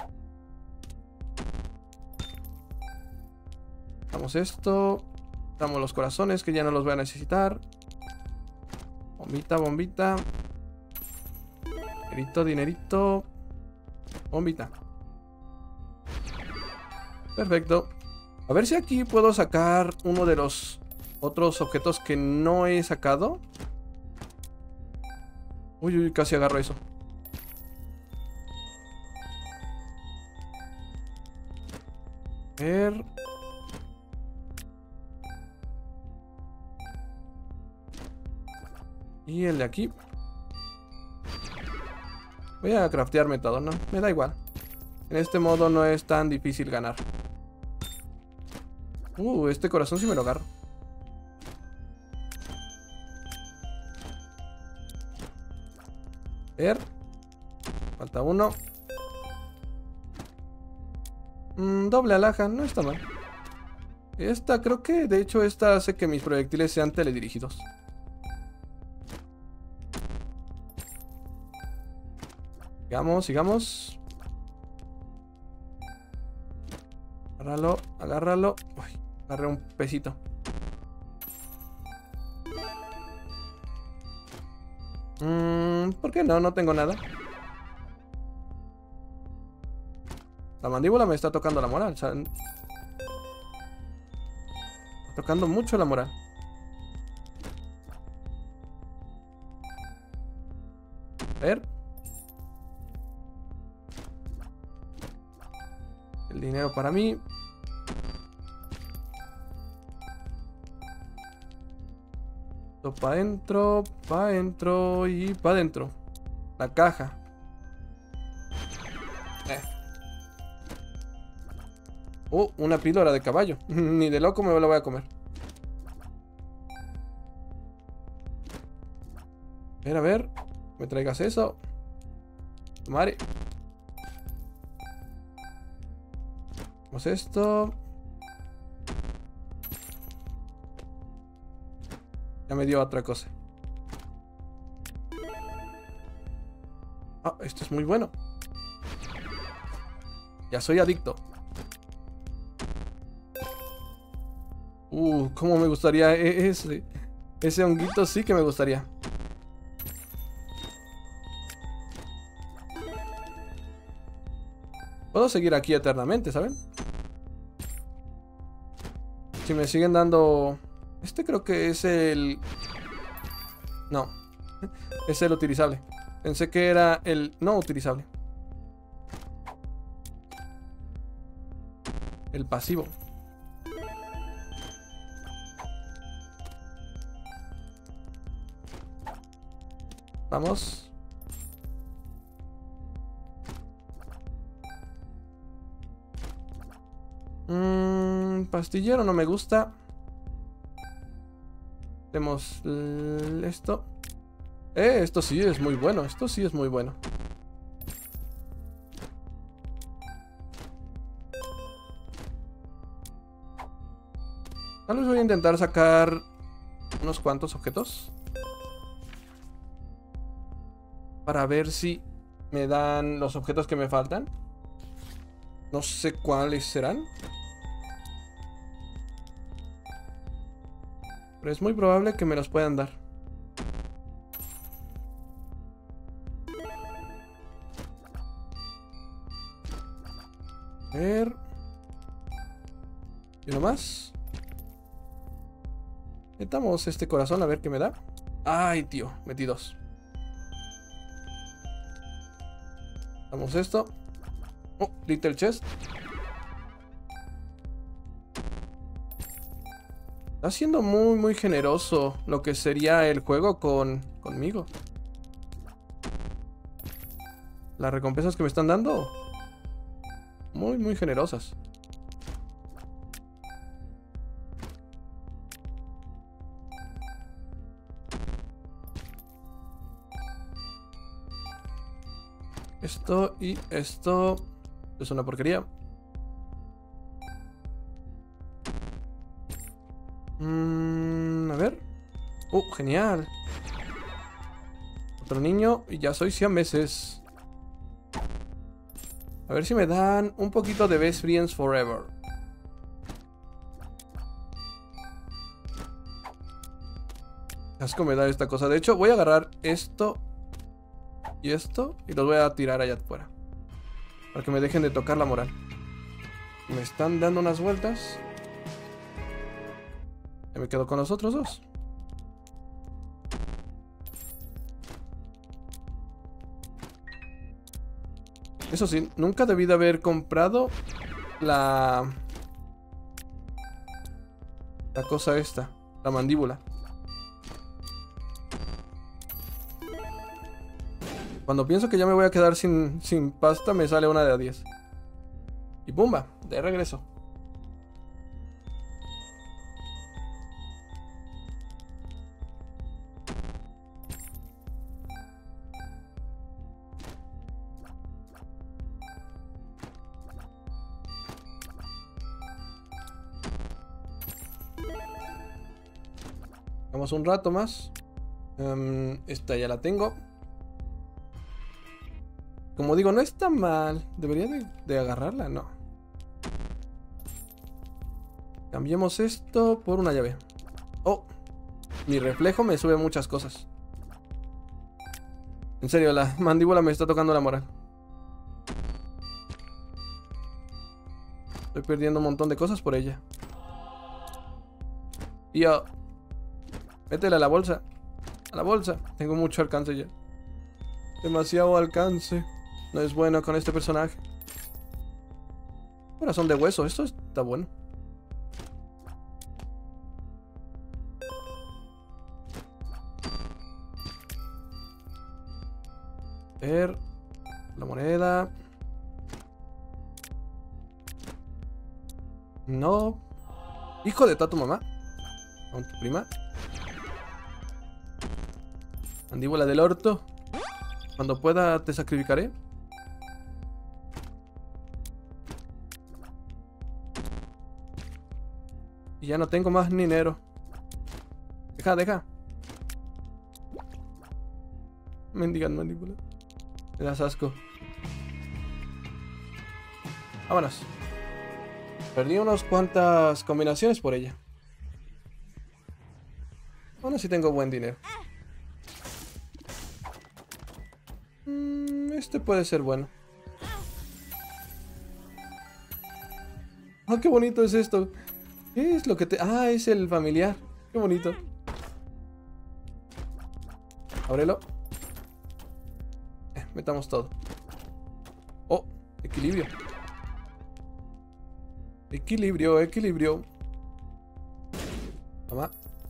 Damos esto. Damos los corazones que ya no los voy a necesitar. Bombita, bombita. Dinerito, dinerito. Bombita. Perfecto. A ver si aquí puedo sacar uno de los otros objetos que no he sacado. Uy, uy, casi agarro eso. A ver. Y el de aquí. Voy a craftearme todo, ¿no? Me da igual. En este modo no es tan difícil ganar. Uh, este corazón sí me lo agarro. A ver. Falta uno. Mm, doble alhaja, no está mal. Esta, creo que de hecho esta hace que mis proyectiles sean teledirigidos. Sigamos, sigamos. Agárralo, agárralo. Uy, agarré un pesito. Mm, ¿por qué no? No tengo nada. La mandíbula me está tocando la moral. O sea, está tocando mucho la moral. A ver. El dinero para mí. Esto para adentro, para adentro y para adentro. La caja. Eh. Oh, una píldora de caballo. Ni de loco me la voy a comer. A ver, a ver. Me traigas eso. Madre. Hacemos esto. Ya me dio otra cosa. Ah, esto es muy bueno. Ya soy adicto. Uh, cómo me gustaría ese. Ese honguito sí que me gustaría. Puedo seguir aquí eternamente, ¿saben? Si me siguen dando... Este creo que es el... No. Es el utilizable. Pensé que era el no utilizable. El pasivo. Vamos. Mmm, pastillero no me gusta. Tenemos esto. Eh, esto sí es muy bueno. Esto sí es muy bueno. Tal vez voy a intentar sacar unos cuantos objetos para ver si me dan los objetos que me faltan. No sé cuáles serán. Pero es muy probable que me los puedan dar. A ver. ¿Y uno más? Metamos este corazón a ver qué me da. Ay, tío, metí dos. Damos esto. Oh, Little Chest. Está siendo muy, muy generoso lo que sería el juego con, conmigo. Las recompensas que me están dando. Muy, muy generosas. Esto y esto es una porquería. Mm, a ver. ¡Uh, genial! Otro niño y ya soy siameses. A ver si me dan un poquito de Best Friends Forever. Qué asco me da esta cosa. De hecho, voy a agarrar esto y esto y los voy a tirar allá afuera. Para que me dejen de tocar la moral. Me están dando unas vueltas. Ya me quedo con los otros dos. Eso sí, nunca debí de haber comprado la... La cosa esta. La mandíbula. Cuando pienso que ya me voy a quedar sin, sin pasta, me sale una de a diez. Y ¡pumba! De regreso. Vamos un rato más. Um, esta ya la tengo. Como digo, no está mal. Debería de, de agarrarla, no. Cambiemos esto por una llave. Oh, mi reflejo me sube muchas cosas. En serio, la mandíbula me está tocando la moral. Estoy perdiendo un montón de cosas por ella. Tío, métela a la bolsa. A la bolsa. Tengo mucho alcance ya. Demasiado alcance. No es bueno con este personaje. Corazón de hueso. Esto está bueno. A ver. La moneda. No. Hijo de tu mamá. Con tu prima. Mandíbula del orto. Cuando pueda te sacrificaré. Y ya no tengo más dinero. Deja, deja. Mendigan mandíbula. Me das asco. Vámonos. Perdí unas cuantas combinaciones por ella. Aún así tengo buen dinero. Mm, este puede ser bueno. Ah, qué bonito es esto. ¿Qué es lo que te...? Ah, es el familiar. Qué bonito. Ábrelo. Eh, metamos todo. Oh, equilibrio. Equilibrio, equilibrio. Toma.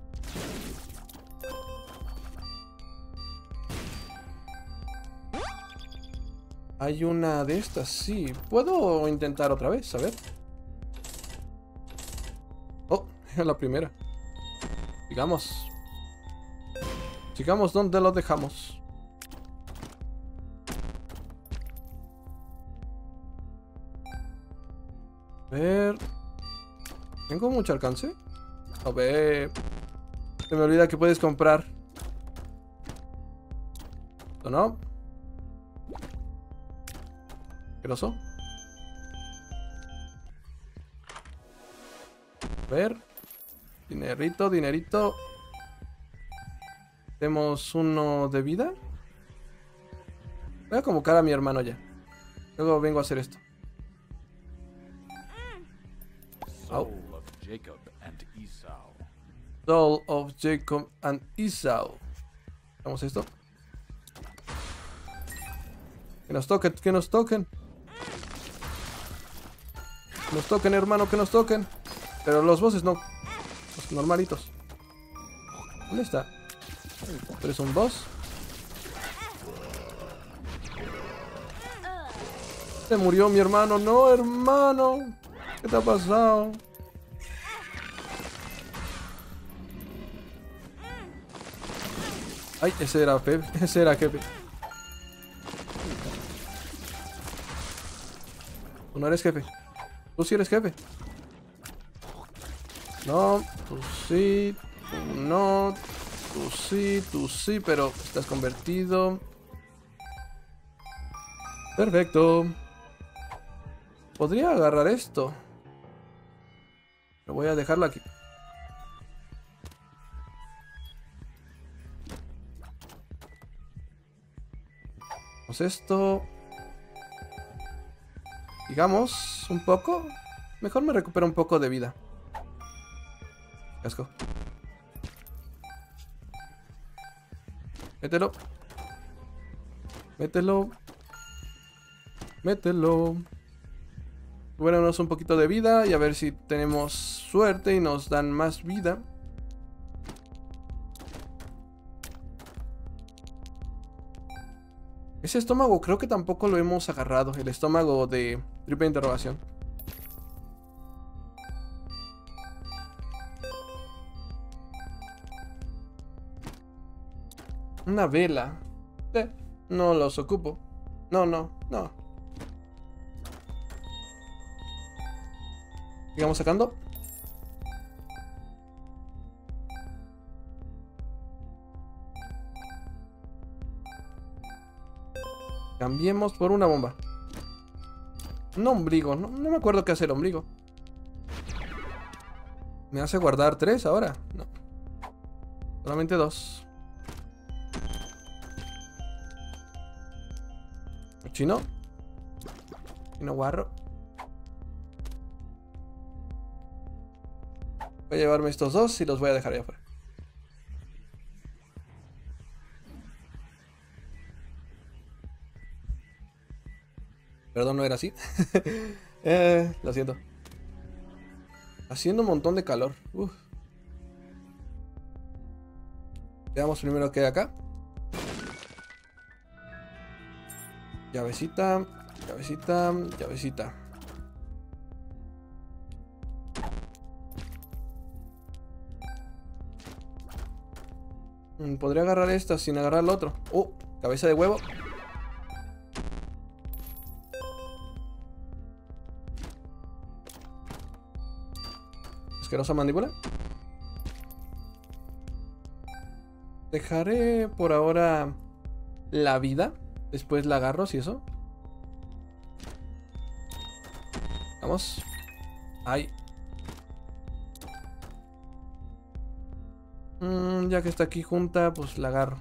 Hay una de estas, sí. Puedo intentar otra vez, a ver. Oh, la primera. Sigamos. Sigamos donde lo dejamos. A ver. ¿Tengo mucho alcance? A ver. Se me olvida que puedes comprar. ¿O no? ¿Queroso? A ver. Dinerito, dinerito. Tenemos uno de vida. Voy a convocar a mi hermano ya. Luego vengo a hacer esto. Oh. Soul of Jacob and Esau. Soul of Jacob and Esau. Vamos a esto. Que nos toquen, que nos toquen. Que nos toquen, hermano, que nos toquen. Pero los bosses no. Los normalitos. ¿Dónde está? ¿Tú eres un boss? Se murió mi hermano. No, hermano. ¿Qué te ha pasado? Ay, ese era Pepe. Ese era Pepe. Tú no eres jefe. Tú sí eres jefe. No, tú sí. Tú no. Tú sí, tú sí, pero estás convertido. Perfecto. Podría agarrar esto. Pero voy a dejarlo aquí. Pues esto. Digamos, un poco. Mejor me recupero un poco de vida. Casco. Mételo. Mételo. Mételo. Bueno, un poquito de vida y a ver si tenemos suerte y nos dan más vida. Ese estómago creo que tampoco lo hemos agarrado. El estómago de triple interrogación. Una vela. Eh, no los ocupo. No, no, no. Sigamos sacando. Cambiemos por una bomba. Un ombligo. No, no me acuerdo qué hace el ombligo. ¿Me hace guardar tres ahora? No. Solamente dos. Chino. Chino guarro. Voy a llevarme estos dos y los voy a dejar allá afuera. Perdón, no era así. eh, lo siento. Haciendo un montón de calor. Uf. Veamos primero qué hay acá. Llavecita, llavecita, llavecita. Podría agarrar esta sin agarrar el otro. Oh, cabeza de huevo. Asquerosa mandíbula. Dejaré por ahora la vida. Después la agarro, si eso. Vamos. Ahí. Mm, ya que está aquí junta, pues la agarro.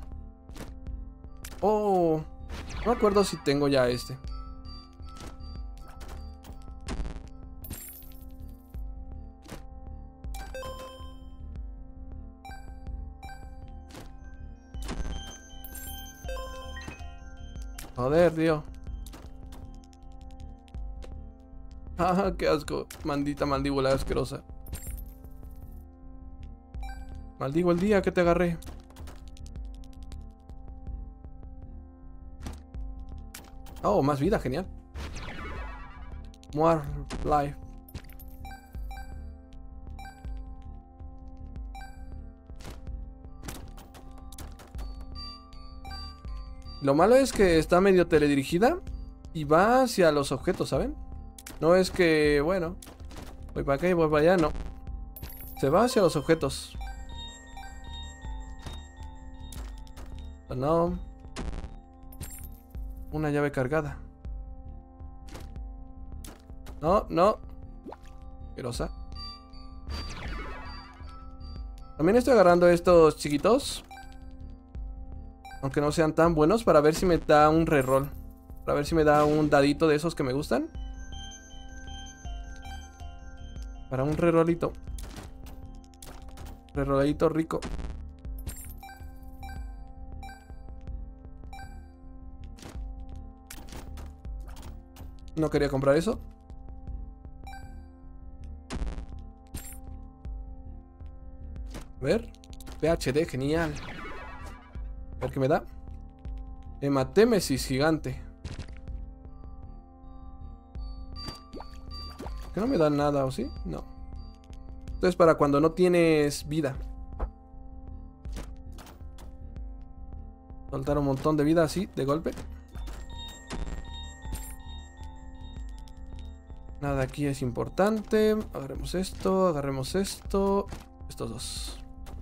Oh. No me acuerdo si tengo ya este. Joder, tío. Ah, qué asco. Maldita mandíbula asquerosa. Maldigo el día que te agarré. Oh, más vida, genial. More life. Lo malo es que está medio teledirigida y va hacia los objetos, ¿saben? No es que, bueno, voy para acá y voy para allá, no. Se va hacia los objetos. No. Una llave cargada. No, no. Asquerosa. También estoy agarrando estos chiquitos. Aunque no sean tan buenos, para ver si me da un reroll. Para ver si me da un dadito de esos que me gustan. Para un rerollito. Rerolladito rico. No quería comprar eso. A ver. P H D, genial. A ver qué me da. Hematémesis gigante. Que no me da nada, ¿o sí? No. Entonces para cuando no tienes vida. Soltar un montón de vida así, de golpe. Nada aquí es importante. Agarremos esto, agarremos esto. Estos dos.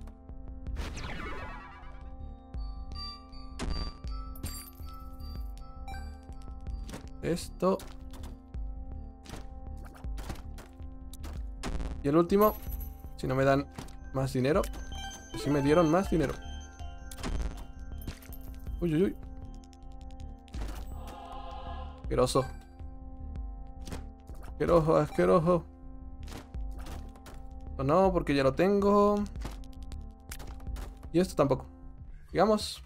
Esto. Y el último. Si no me dan más dinero. Si me dieron más dinero. Uy, uy, uy. Asqueroso. Asqueroso, asqueroso. O no, porque ya lo tengo. Y esto tampoco. Digamos.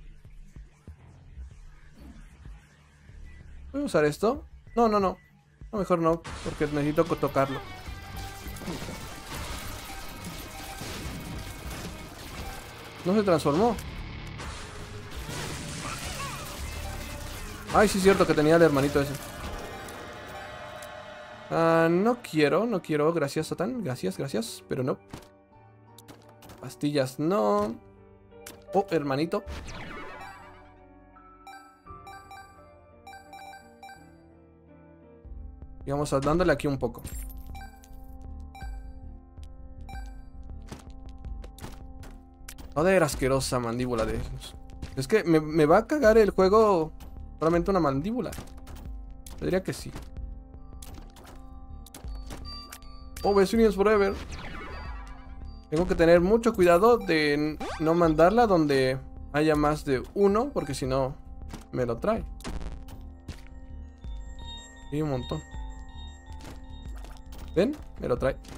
¿Voy a usar esto? No, no, no. No, mejor no, porque necesito tocarlo. No se transformó. Ay, sí es cierto que tenía el hermanito ese. Ah, no quiero, no quiero. Gracias, Satán. Gracias, gracias. Pero no. Pastillas, no. Oh, hermanito. Y vamos dándole aquí un poco. Joder, asquerosa mandíbula de... Es que me, me va a cagar el juego solamente una mandíbula. Yo diría que sí. Oh, Best Unions Forever. Tengo que tener mucho cuidado de no mandarla donde haya más de uno, porque si no, me lo trae. Y un montón. ¿Ven? Me lo trae.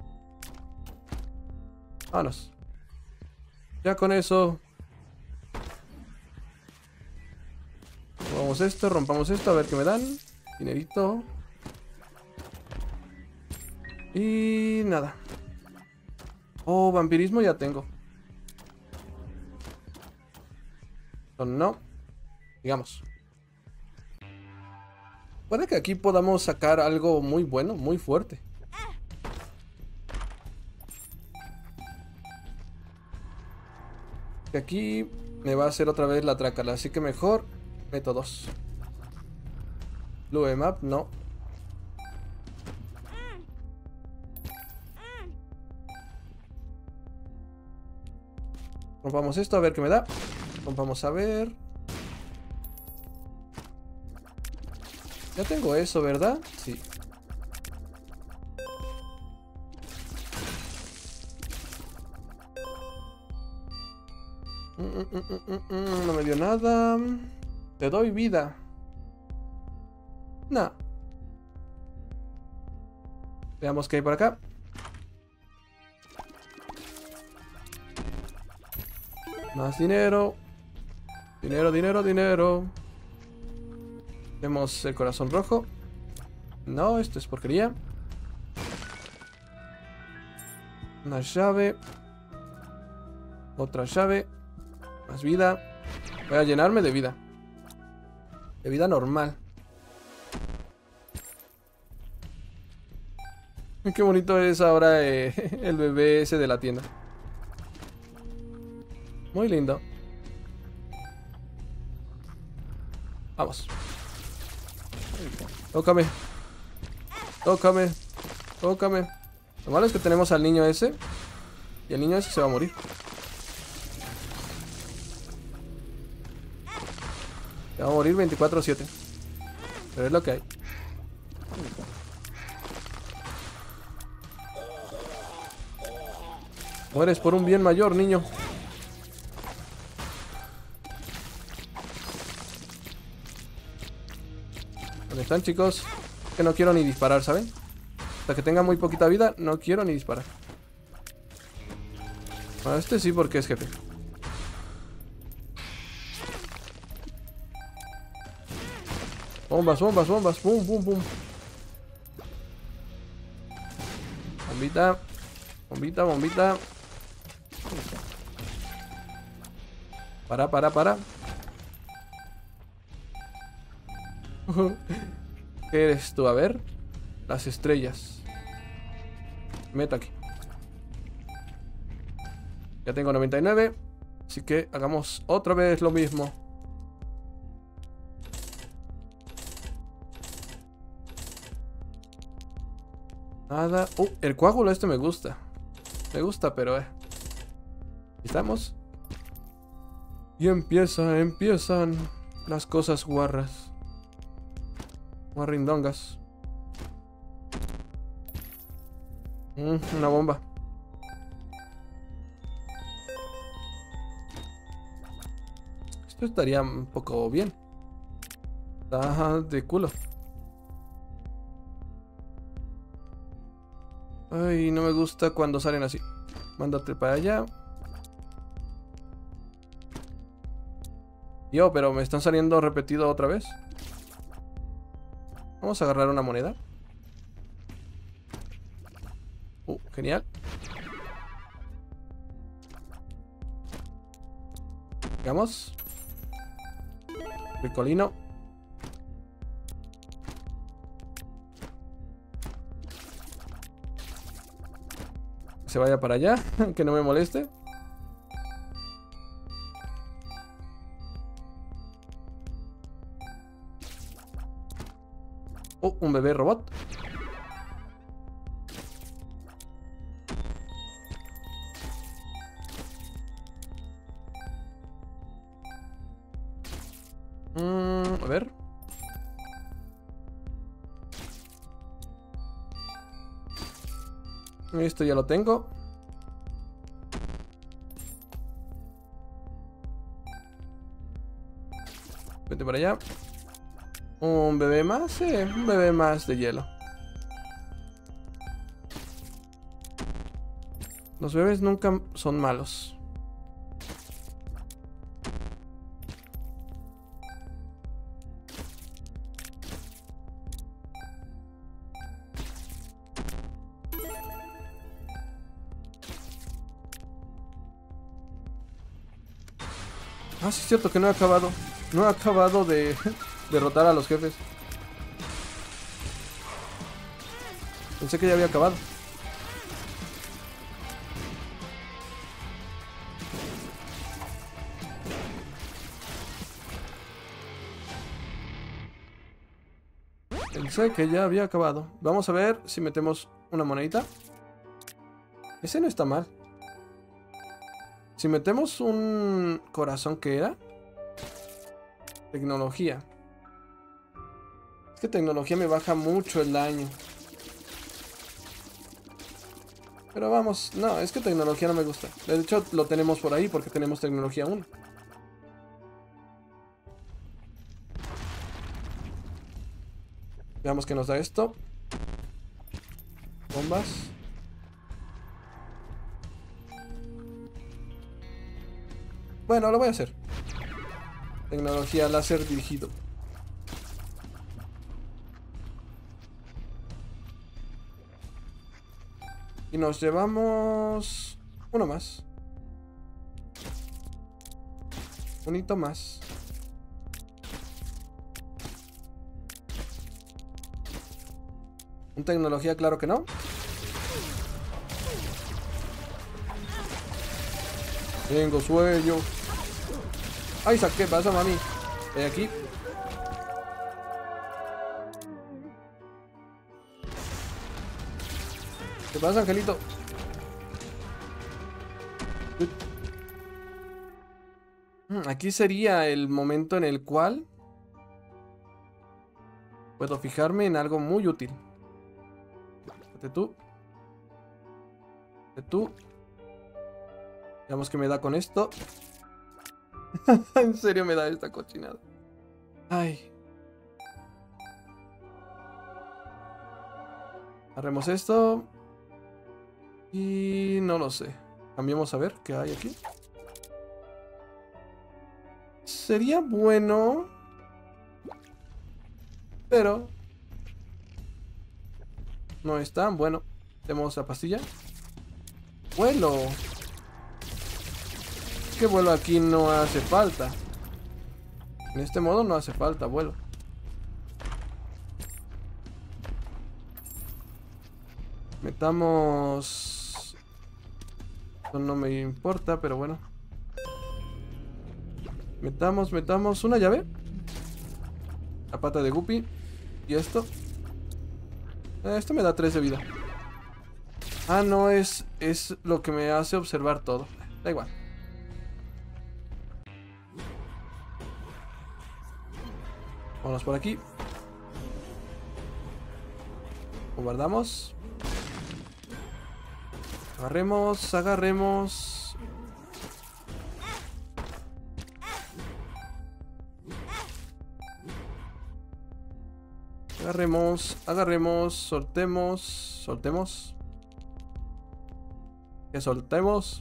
Vámonos. Ya con eso. Vamos esto, rompamos esto, a ver qué me dan. Dinerito. Y nada. Oh, vampirismo ya tengo. O no. Digamos. Puede que aquí podamos sacar algo muy bueno, muy fuerte. Que aquí me va a hacer otra vez la trácala, así que mejor meto dos. Blue Map, no. Rompamos esto, a ver qué me da. Rompamos a ver. Ya tengo eso, ¿verdad? Sí. Mm, mm, mm, mm, mm, no me dio nada. Te doy vida. No. Veamos qué hay por acá. Más dinero. Dinero, dinero, dinero. Vemos el corazón rojo. No, esto es porquería. Una llave. Otra llave. Más vida. Voy a llenarme de vida. De vida normal. Qué bonito es ahora eh, el bebé ese de la tienda. Muy lindo. Vamos. Tócame. Tócame. Tócame. Lo malo es que tenemos al niño ese. Y el niño ese se va a morir. Se va a morir veinticuatro siete. Pero es lo que hay. Mueres por un bien mayor, niño. ¿Dónde están, chicos? Que no quiero ni disparar, ¿saben? Hasta que tenga muy poquita vida, no quiero ni disparar. Bueno, este sí porque es jefe. Bombas, bombas, bombas. Pum, pum, pum. Bombita. Bombita, bombita. Para, para, para. ¿Qué eres tú? A ver. Las estrellas. Meta aquí. Ya tengo noventa y nueve. Así que hagamos otra vez lo mismo. Nada. Uh, el coágulo este me gusta. Me gusta, pero eh. ¿Estamos? Y empieza, empiezan las cosas guarras. Guarrindongas. Mm, una bomba. Esto estaría un poco bien. Está de culo. Ay, no me gusta cuando salen así. Mándate para allá. Yo, pero me están saliendo repetido otra vez. Vamos a agarrar una moneda. Uh, genial. Vamos. Ricolino. Que se vaya para allá, que no me moleste. Oh, un bebé robot. Mm, a ver. Esto ya lo tengo. Vete para allá. Un bebé más, sí, un bebé más de hielo. Los bebés nunca son malos. Ah, sí es cierto que no he acabado. No he acabado de derrotar a los jefes. Pensé que ya había acabado. Pensé que ya había acabado. Vamos a ver si metemos una monedita. Ese no está mal. Si metemos un corazón, ¿qué era? Tecnología. Es que tecnología me baja mucho el daño. Pero vamos, no, es que tecnología no me gusta. De hecho, lo tenemos por ahí porque tenemos tecnología uno. Veamos qué nos da esto. Bombas. Bueno, lo voy a hacer. Tecnología láser dirigido. Y nos llevamos uno más. Un hito más. ¿Un tecnología? Claro que no. Tengo sueño. Ay, ¿qué pasa, mami? Estoy aquí. ¿Qué pasa, angelito? Aquí sería el momento en el cual puedo fijarme en algo muy útil. Vete tú. Vete tú. Veamos qué me da con esto. En serio me da esta cochinada. Ay. Agarremos esto. Y no lo sé. Cambiemos a ver qué hay aquí. Sería bueno. Pero no es tan bueno. Tenemos la pastilla. Vuelo. Es que vuelo aquí no hace falta. En este modo no hace falta vuelo. Metamos... Esto no me importa, pero bueno. Metamos, metamos una llave. La pata de Guppy. Y esto. Eh, esto me da tres de vida. Ah, no, es, es lo que me hace observar todo. Da igual. Vamos por aquí. Guardamos. Agarremos, agarremos. Agarremos, agarremos, soltemos, soltemos. Que soltemos.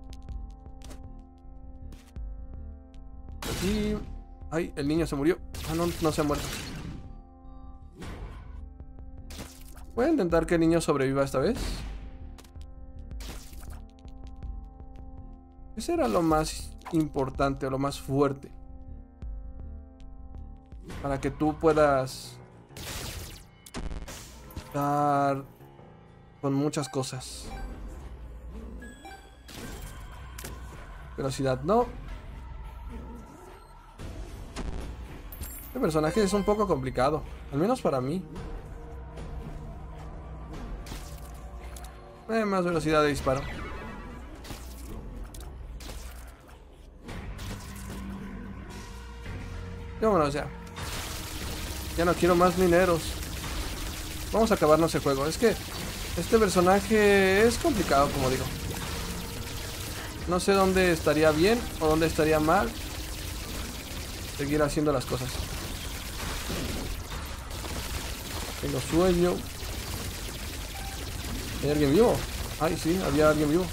Aquí. Ay, el niño se murió. Ah, no, no se ha muerto. Voy a intentar que el niño sobreviva esta vez. Ese era lo más importante o lo más fuerte. Para que tú puedas estar con muchas cosas. Velocidad no. Este personaje es un poco complicado. Al menos para mí. Eh, más velocidad de disparo. Vámonos ya. Ya no quiero más mineros. Vamos a acabarnos el juego. Es que este personaje es complicado, como digo. No sé dónde estaría bien o dónde estaría mal seguir haciendo las cosas. Tengo sueño. ¿Hay alguien vivo? Ay, sí, había alguien vivo.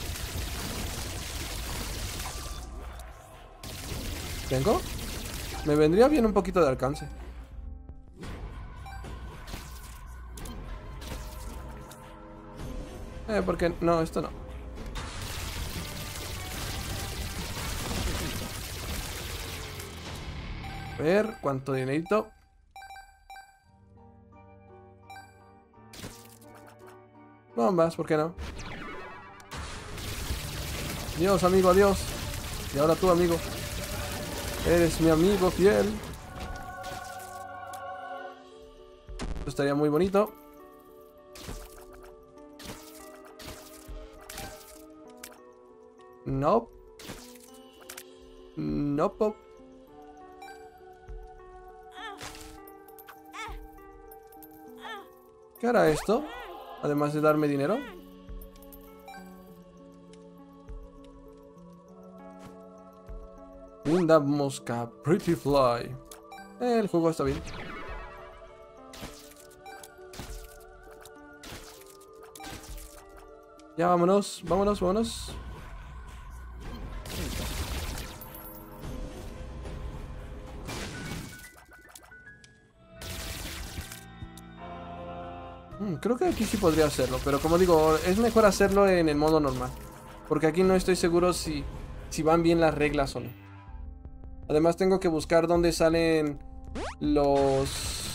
¿Tengo? Me vendría bien un poquito de alcance. Eh, porque no, esto no. A ver, ¿cuánto dinerito? Bombas, ¿por qué no? Adiós, amigo, adiós. Y ahora tú, amigo. Eres mi amigo fiel. Esto estaría muy bonito. No. No. Nope. ¿Qué hará esto? Además de darme dinero. Linda mosca, pretty fly. Eh, el juego está bien. Ya vámonos, vámonos, vámonos. Hmm, creo que aquí sí podría hacerlo, pero como digo, es mejor hacerlo en el modo normal. Porque aquí no estoy seguro si, si van bien las reglas o no. Además tengo que buscar dónde salen los...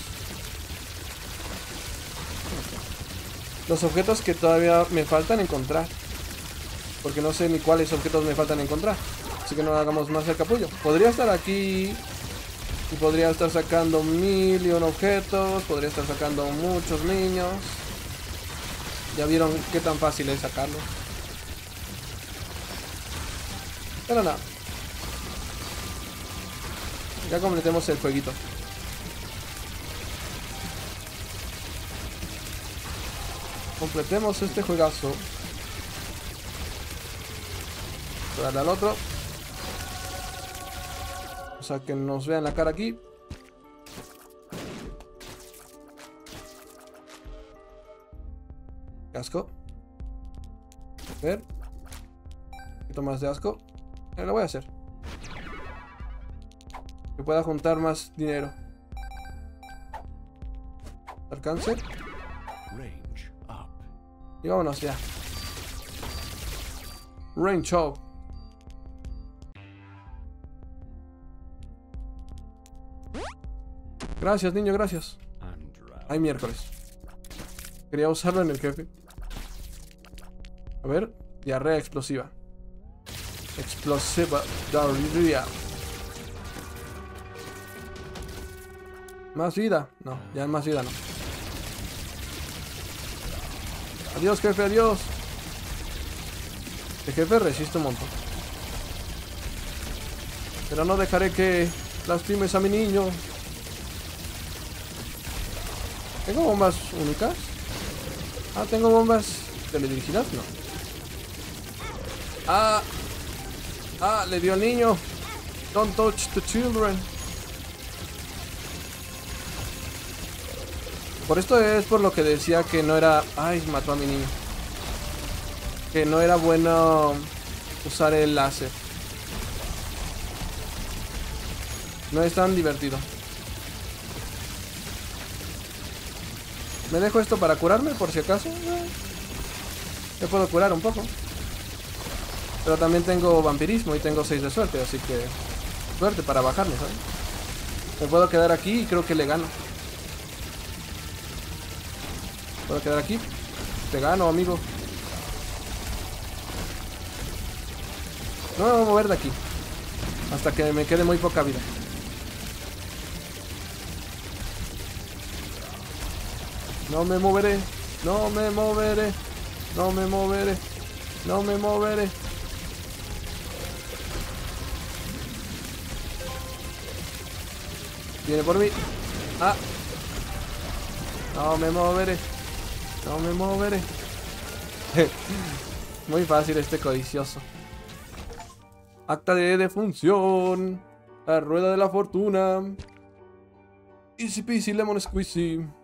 Los objetos que todavía me faltan encontrar. Porque no sé ni cuáles objetos me faltan encontrar. Así que no hagamos más el capullo. Podría estar aquí y podría estar sacando mil y un objetos. Podría estar sacando muchos niños. Ya vieron qué tan fácil es sacarlo. Pero nada. Ya completemos el jueguito. Completemos este juegazo. Vamos a darle al otro. O sea, que nos vean la cara aquí. Asco. A ver. Un poquito más de asco. Eh, lo voy a hacer. Que pueda juntar más dinero. Alcance. Range up. Y vámonos ya. Range up. Gracias, niño, gracias. Undrowsed. Ay, miércoles. Quería usarlo en el jefe. A ver. Diarrea explosiva. Explosiva. Diarrea. ¿Más vida? No, ya más vida no. Adiós, jefe, adiós. El jefe resiste un montón. Pero no dejaré que lastimes a mi niño. ¿Tengo bombas únicas? Ah, ¿tengo bombas teledirigidas? No. Ah. Ah, le dio al niño. Don't touch the children. Por esto es por lo que decía que no era... Ay, mató a mi niño. Que no era bueno usar el láser. No es tan divertido. ¿Me dejo esto para curarme por si acaso? Eh, me puedo curar un poco. Pero también tengo vampirismo y tengo seis de suerte, así que... Suerte para bajarme, ¿sabes? Me puedo quedar aquí y creo que le gano. ¿Puedo quedar aquí? Te gano, amigo. No me voy a mover de aquí. Hasta que me quede muy poca vida. No me moveré. No me moveré. No me moveré. No me moveré. Viene por mí. Ah. No me moveré. No me moveré. Muy fácil este codicioso. Acta de defunción. La rueda de la fortuna. Easy peasy lemon squeezy.